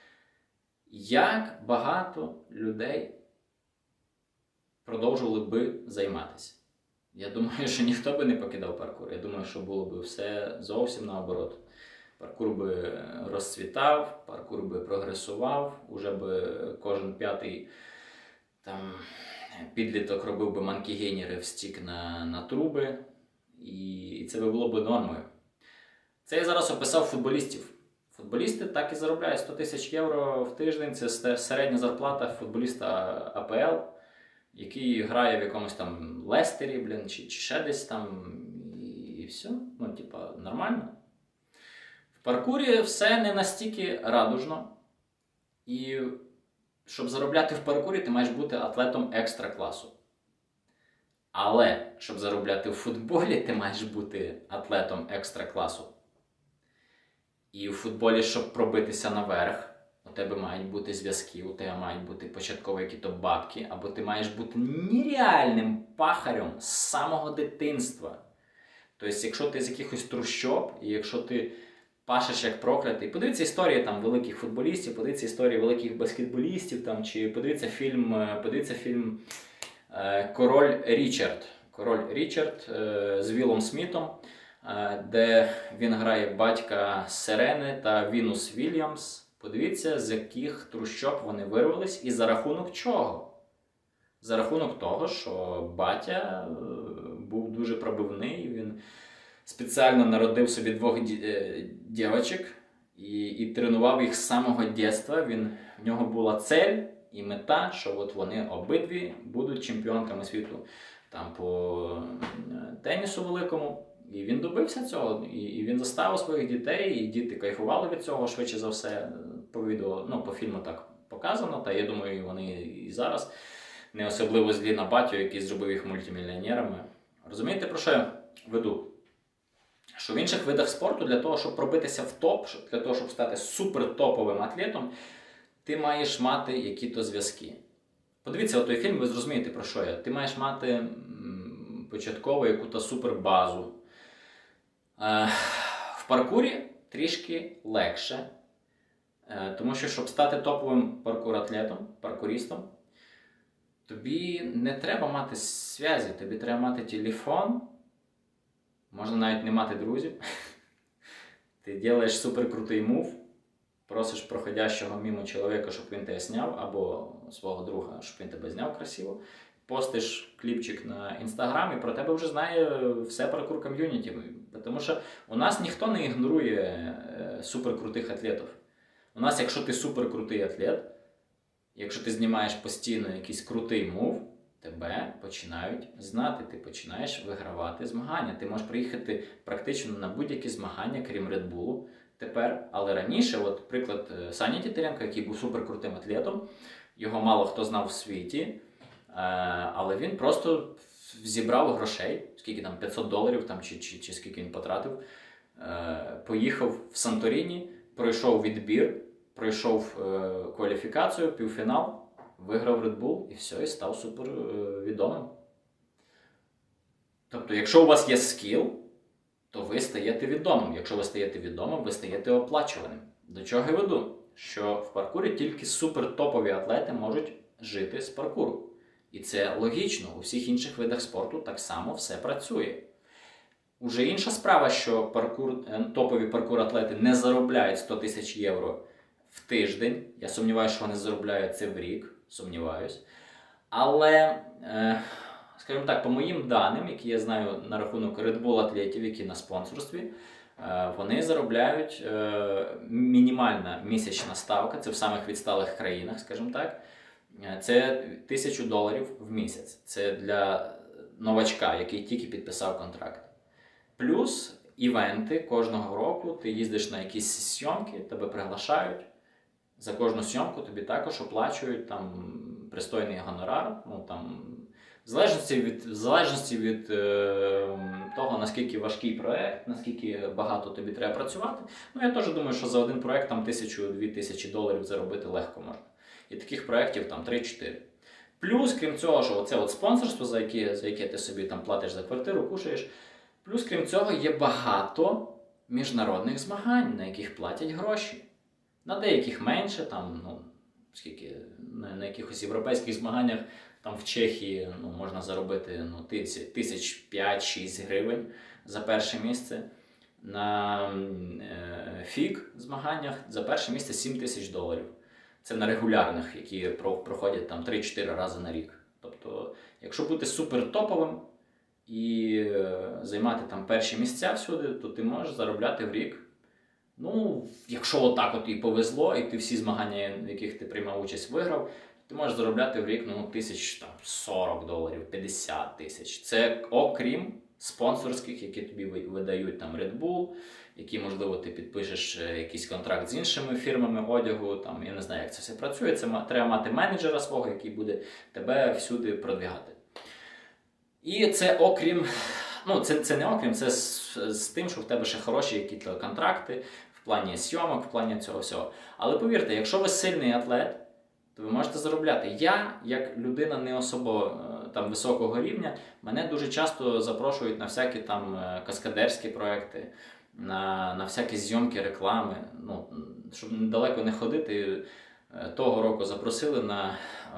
Як багато людей продовжували би займатися? Я думаю, що ніхто би не покидав паркур. Я думаю, що було б все зовсім наоборот. Паркур би розцвітав, паркур би прогресував, уже би кожен п'ятий підліток робив би манкігейнери в стік на труби, і це би було б нормою. Це я зараз описав футболістів. Футболісти так і заробляють 100 тисяч євро в тиждень, це середня зарплата футболіста АПЛ, який грає в якомусь там Лестері, чи ще десь там, і все, нормально. В паркурі все не настільки радужно, і щоб заробляти в паркурі, ти маєш бути атлетом екстра класу. Але, щоб заробляти в футболі, ти маєш бути атлетом екстра класу. І в футболі, щоб пробитися наверх, у тебе мають бути зв'язки, у тебе мають бути початкові якісь бабки, або ти маєш бути нереальним пахарем з самого дитинства. Тобто, якщо ти з якихось трущоб, і якщо ти пашеш як проклятий, подивіться історії великих футболістів, подивіться історії великих баскетболістів, чи подивіться фільм «Король Річард». «Король Річард» з Вілом Смітом, де він грає батька Серени та Вінус Вільямс. Подивіться, з яких трущоб вони вирвались і за рахунок чого. За рахунок того, що батя був дуже пробивний, він спеціально народив собі 2 дівчаток і тренував їх з самого дитинства. В нього була цель і мета, що от вони обидві будуть чемпіонками світу по тенісу великому. І він добився цього, і він заставив своїх дітей, і діти кайфували від цього, швидше за все, по відео, по фільму так показано, та я думаю, вони і зараз не особливо злі на батю, який зробив їх мультимільйонерами. Розумієте, про що я веду? Що в інших видах спорту для того, щоб пробитися в топ, для того, щоб стати супертоповим атлетом, ти маєш мати які-то зв'язки. Подивіться той фільм, ви зрозумієте, про що я. Ти маєш мати початкову яку-то супербазу. В паркурі трішки легше, тому що, щоб стати топовим паркур-атлетом, паркурістом, тобі не треба мати зв'язі, тобі треба мати телефон, можна навіть не мати друзів. Ти робиш суперкрутий мув, просиш проходящого мимо чоловіка, щоб він тебе зняв, або свого друга, щоб він тебе зняв красиво. Постиш кліпчик на Інстаграм, і про тебе вже знає все паркур ком'юніті. Тому що у нас ніхто не ігнорує суперкрутих атлетів. У нас, якщо ти суперкрутий атлет, якщо ти знімаєш постійно якийсь крутий мув, тебе починають знати, ти починаєш вигравати змагання. Ти можеш приїхати практично на будь-які змагання, крім Red Bull тепер. Але раніше, от приклад Сані Тітаренко, який був суперкрутим атлетом, його мало хто знав в світі, але він просто зібрав грошей, скільки там, $500 там, чи скільки він потратив, поїхав в Санторіні, пройшов відбір, пройшов кваліфікацію, півфінал, виграв Red Bull і все, і став супервідомим. Тобто, якщо у вас є скіл, то ви стаєте відомим. Якщо ви стаєте відомим, ви стаєте оплачуваним. До чого я веду? Що в паркурі тільки супертопові атлети можуть жити з паркуру. І це логічно, у всіх інших видах спорту так само все працює. Уже інша справа, що топові паркур-атлети не заробляють 100 тисяч євро в тиждень. Я сумніваюся, що вони заробляють це в рік. Сумніваюсь. Але, скажімо так, по моїм даним, які я знаю на рахунок Red Bull атлетів, які на спонсорстві, вони заробляють мінімальна місячна ставка, це в самих відсталих країнах, скажімо так, це $1000 в місяць. Це для новачка, який тільки підписав контракт. Плюс івенти кожного року, ти їздиш на якісь зйомки, тебе приглашають. За кожну зйомку тобі також оплачують там пристойний гонорар. Ну, там, в залежності від того, наскільки важкий проєкт, наскільки багато тобі треба працювати. Ну, я теж думаю, що за один проєкт там $1000-2000 заробити легко можна. І таких проєктів там 3-4. Плюс, крім цього, що оце от спонсорство, за яке ти собі там платиш за квартиру, кушаєш. Плюс, крім цього, є багато міжнародних змагань, на яких платять гроші. На деяких менше, там, ну, скільки, на якихось європейських змаганнях там в Чехії можна заробити 5-6 гривень за перше місце. На фік змаганнях за перше місце $7000. Це на регулярних, які проходять там 3-4 рази на рік. Тобто, якщо бути супертоповим і займати там перші місця всюди, то ти можеш заробляти в рік. Ну, якщо отак от і повезло, і ти всі змагання, в яких ти приймав участь, виграв, ти можеш заробляти в рік $40, 50 тисяч. Це окрім спонсорських, які тобі видають там Red Bull, які, можливо, ти підпишеш якийсь контракт з іншими фірмами одягу, там, я не знаю, як це все працює. Це треба мати менеджера свого, який буде тебе всюди продвігати. І це окрім, ну це не окрім, це з тим, що в тебе ще хороші якісь контракти в плані зйомок, в плані цього всього. Але повірте, якщо ви сильний атлет, то ви можете заробляти. Я, як людина не особо там високого рівня, мене дуже часто запрошують на всякі там каскадерські проекти, на всякі зйомки реклами. Ну, щоб далеко не ходити, того року запросили на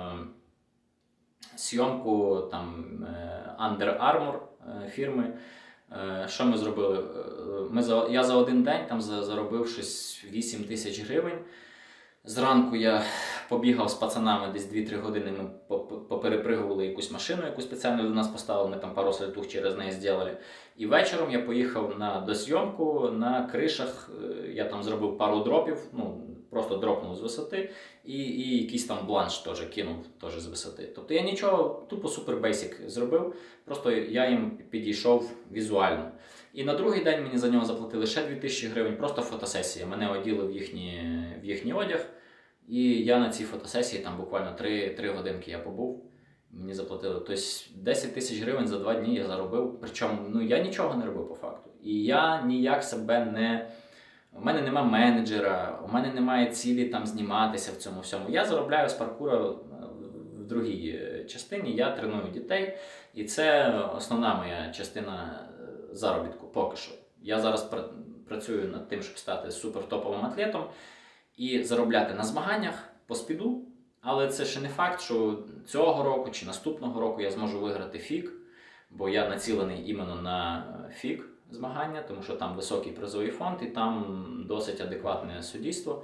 зйомку там Under Armour фірми. Що ми зробили? Я за один день там заробив щось 8 тисяч гривень. Зранку я побігав з пацанами десь 2-3 години, ми поперепригували якусь машину, яку спеціально до нас поставили, ми там пару сальтух через неї зробили. І вечором я поїхав на дозйомку на кришах, я там зробив пару дропів, ну, просто дропнув з висоти, і якийсь там бланш теж кинув теж з висоти. Тобто я нічого, тупо супер бейсик зробив, просто я їм підійшов візуально. І на другий день мені за нього заплатили ще 2000 гривень, просто фотосесія. Мене оділи в їхній одяг, і я на цій фотосесії там буквально 3 годинки я побув. Мені заплатили. Тобто 10 тисяч гривень за 2 дні я заробив, причому я нічого не робив по факту. І я ніяк себе не... У мене немає менеджера, у мене немає цілі там зніматися в цьому всьому. Я заробляю з паркуру в другій частині, я треную дітей, і це основна моя частина заробітку поки що. Я зараз працюю над тим, щоб стати супертоповим атлетом і заробляти на змаганнях по спіду. Але це ще не факт, що цього року чи наступного року я зможу виграти фік, бо я націлений іменно на фік змагання, тому що там високий призовий фонд і там досить адекватне суддівство.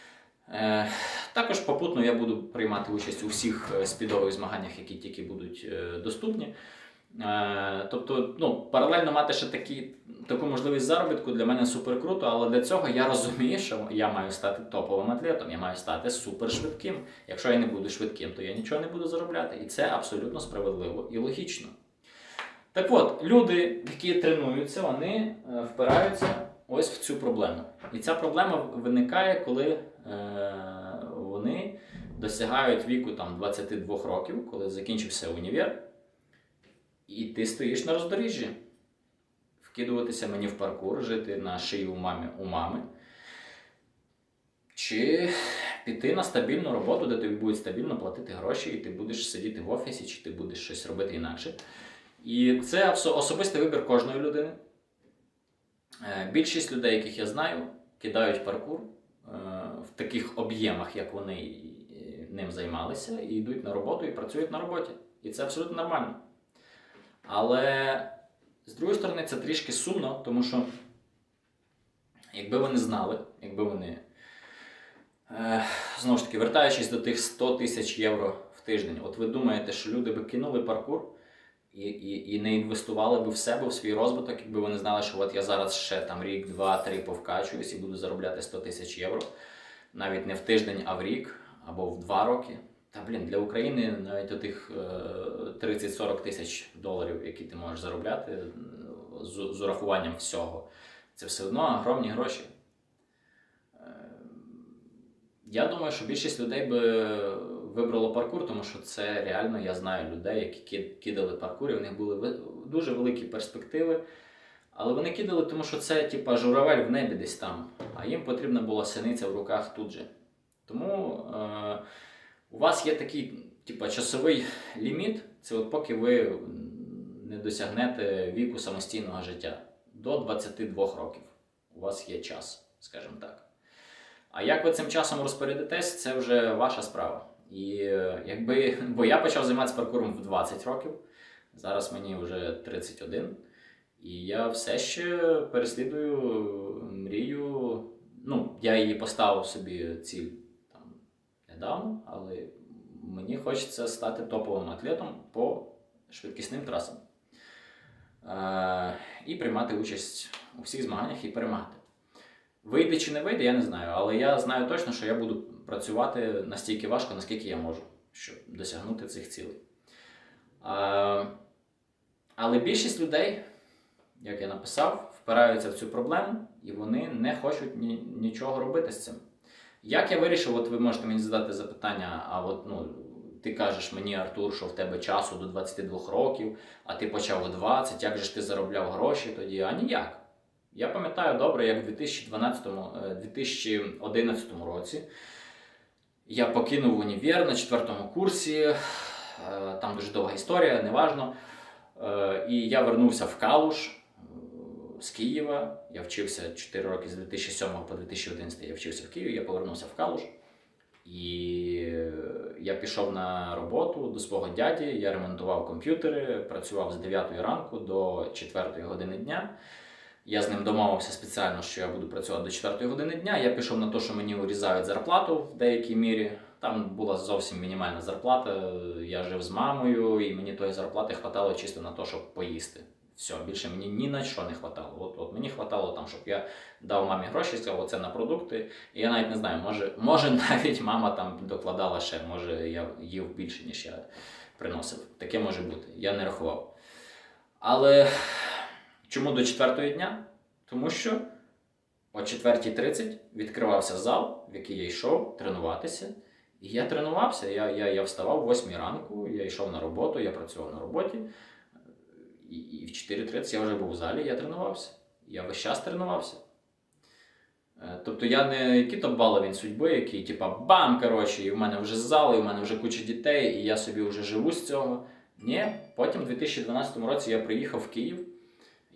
Також попутно я буду приймати участь у всіх спідових змаганнях, які тільки будуть доступні. Тобто, паралельно мати ще таку можливість заробітку для мене супер круто, але для цього я розумію, що я маю стати топовим атлетом, я маю стати супершвидким. Якщо я не буду швидким, то я нічого не буду заробляти. І це абсолютно справедливо і логічно. Так от, люди, які тренуються, вони впираються ось в цю проблему. І ця проблема виникає, коли вони досягають віку 22 років, коли закінчився універ, і ти стоїш на роздоріжжі. Вкидуватися мені в паркур, жити на шиї у мами. Чи піти на стабільну роботу, де тобі будуть стабільно платити гроші, і ти будеш сидіти в офісі, чи ти будеш щось робити інакше. І це особистий вибір кожної людини. Більшість людей, яких я знаю, кидають паркур в таких об'ємах, як вони ним займалися, і йдуть на роботу і працюють на роботі. І це абсолютно нормально. Але, з другої сторони, це трішки сумно, тому що, якби вони знали, якби вони, знову ж таки, вертаючись до тих 100 тисяч євро в тиждень, от ви думаєте, що люди би кинули паркур і не інвестували би в себе, в свій розвиток, якби вони знали, що от я зараз ще рік, 2, 3 повкачуюсь і буду заробляти 100 тисяч євро, навіть не в тиждень, а в рік, або в 2 роки. Для України навіть отих 30-40 тисяч доларів, які ти можеш заробляти з урахуванням всього, це все одно огромні гроші. Я думаю, що більшість людей би вибрало паркур, тому що це реально, я знаю людей, які кидали паркур, і в них були дуже великі перспективи, але вони кидали, тому що це журавель в небі десь там, а їм потрібна була синиця в руках тут же. Тому у вас є такий часовий ліміт, це от поки ви не досягнете віку самостійного життя. До 22 років у вас є час, скажімо так. А як ви цим часом розпорядитесь, це вже ваша справа. Бо я почав займатися паркуром в 20 років, зараз мені вже 31, і я все ще переслідую мрію, я її поставив собі ціль недавно, але мені хочеться стати топовим атлетом по швидкісним трасам. І приймати участь у всіх змаганнях і перемагати. Вийде чи не вийде, я не знаю, але я знаю точно, що я буду працювати настільки важко, наскільки я можу, щоб досягнути цих цілей. Але більшість людей, як я написав, впираються в цю проблему, і вони не хочуть нічого робити з цим. Як я вирішив, от ви можете мені задати запитання, ти кажеш мені, Артур, що в тебе часу до 22 років, а ти почав у 20, як же ж ти заробляв гроші тоді? А ніяк. Я пам'ятаю добре, як в 2011 році я покинув універ на 4-му курсі, там дуже довга історія, неважно, і я вернувся в Калуш з Києва, я вчився 4 роки з 2007 по 2011, я вчився в Києві, я повернувся в Калуш, і я пішов на роботу до свого дяді, я ремонтував комп'ютери, працював з 9 ранку до 4 години дня. Я з ним домовився спеціально, що я буду працювати до 4 години дня. Я пішов на те, що мені урізають зарплату в деякій мірі. Там була зовсім мінімальна зарплата. Я жив з мамою, і мені тої зарплати хватало чисто на те, щоб поїсти. Все, більше мені ні на що не хватало. От мені хватало там, щоб я дав мамі гроші, сказав, оце на продукти. І я навіть не знаю, може навіть мама там докладала ще, може я їв більше, ніж я приносив. Таке може бути, я не рахував. Але чому до 4-ї дня? Тому що о 4:30 відкривався зал, в який я йшов тренуватися. І я тренувався, я вставав о 8 ранку, я йшов на роботу, я працював на роботі. І в 4:30 я вже був в залі, я тренувався. Я весь час тренувався. Тобто я не який-то баловень судьби, який бам, і в мене вже зал, і в мене вже куча дітей, і я собі вже живу з цього. Ні, потім в 2012 році я приїхав в Київ.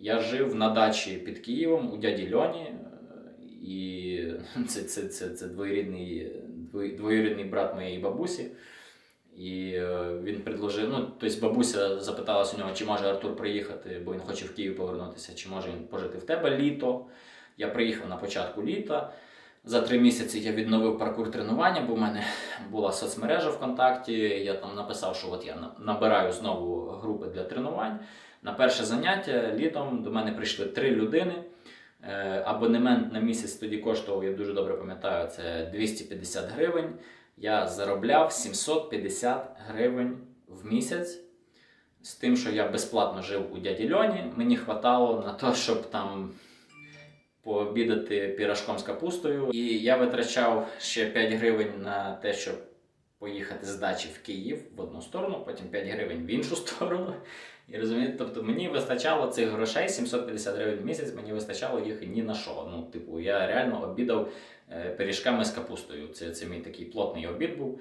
Я жив на дачі під Києвом у дяді Льоні, і це двоюрідний брат моєї бабусі. І він предложив, тобто бабуся запиталася у нього, чи може Артур приїхати, бо він хоче в Київ повернутися, чи може він пожити в тебе літо. Я приїхав на початку літа. За 3 місяці я відновив паркур-тренування, бо в мене була соцмережа ВКонтакті. Я там написав, що от я набираю знову групи для тренувань. На перше заняття літом до мене прийшли 3 людини. Абонемент на місяць тоді коштував, я дуже добре пам'ятаю, це 250 гривень. Я заробляв 750 гривень в місяць. З тим, що я безплатно жив у дяді Льоні, мені хватало на те, щоб там пообідати пірашком з капустою. І я витрачав ще 5 гривень на те, щоб поїхати з дачі в Київ в одну сторону, потім 5 гривень в іншу сторону. І розумієте, тобто мені вистачало цих грошей, 750 гривень в місяць, мені вистачало їх ні на що. Я реально обідав пиріжками з капустою. Це мій такий плотний обід був.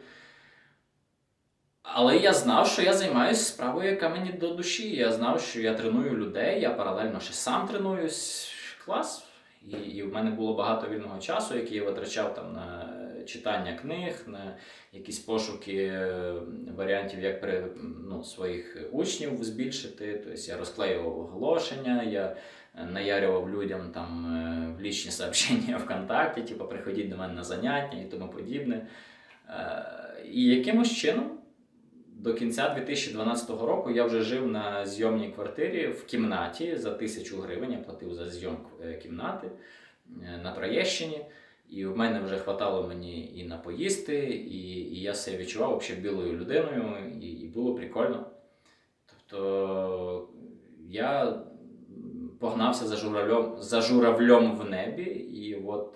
Але я знав, що я займаюся справою, яка мені до душі. Я знав, що я треную людей, я паралельно ще сам тренуюсь. Клас. І в мене було багато вільного часу, який я витрачав там на читання книг, на якісь пошуки варіантів, як своїх учнів збільшити. Тобто я розклеював оголошення, я наярював людям там в лічні сообщення ВКонтакті, типу приходіть до мене на заняття і тому подібне. І якимось чином до кінця 2012 року я вже жив на зйомній квартирі в кімнаті за 1000 гривень. Я платив за зйомку кімнати на Троєщині. І в мене вже хватало мені і на поїсти, і я себе відчував взагалі білою людиною, і було прикольно. Тобто я погнався за журавлем в небі, і от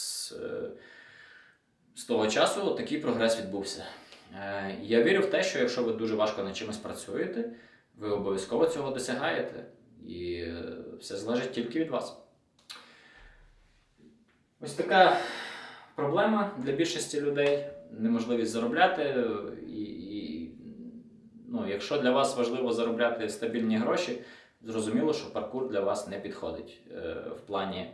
з того часу такий прогрес відбувся. Я вірю в те, що якщо ви дуже важко над чимось працюєте, ви обов'язково цього досягаєте. І все залежить тільки від вас. Ось така проблема для більшості людей. Неможливість заробляти. Якщо для вас важливо заробляти стабільні гроші, зрозуміло, що паркур для вас не підходить. В плані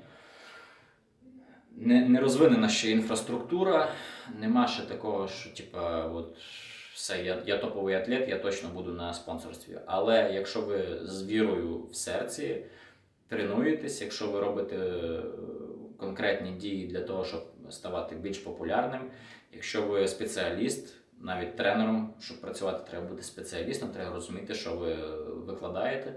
не розвинена ще інфраструктура, нема ще такого, що все, я топовий атлет, я точно буду на спонсорстві. Але якщо ви з вірою в серці тренуєтесь, якщо ви робите конкретні дії для того, щоб ставати більш популярним, якщо ви спеціаліст, навіть тренером, щоб працювати, треба бути спеціалістом, треба розуміти, що ви викладаєте,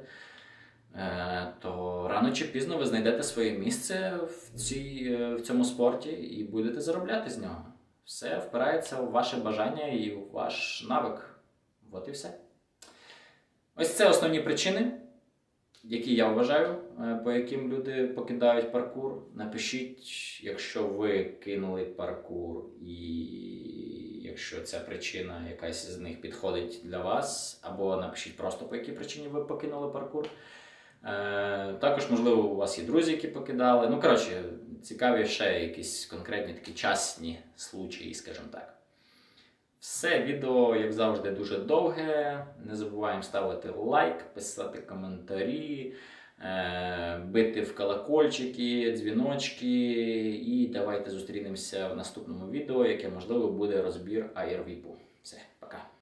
то рано чи пізно ви знайдете своє місце в цьому спорті і будете заробляти з нього. Все впирається в ваше бажання і в ваш навик. От і все. Ось це основні причини, які я вважаю, по яким люди покидають паркур. Напишіть, якщо ви кинули паркур і якщо ця причина якась з них підходить для вас, або напишіть просто, по якій причині ви покинули паркур. Також, можливо, у вас є друзі, які покидали. Цікаві ще якісь конкретні такі частні случаї, скажімо так. Все, відео, як завжди, дуже довге. Не забуваємо ставити лайк, писати коментарі, бити в колокольчики, дзвіночки. І давайте зустрінемося в наступному відео, яке, можливо, буде розбір AirVip. Все, пока.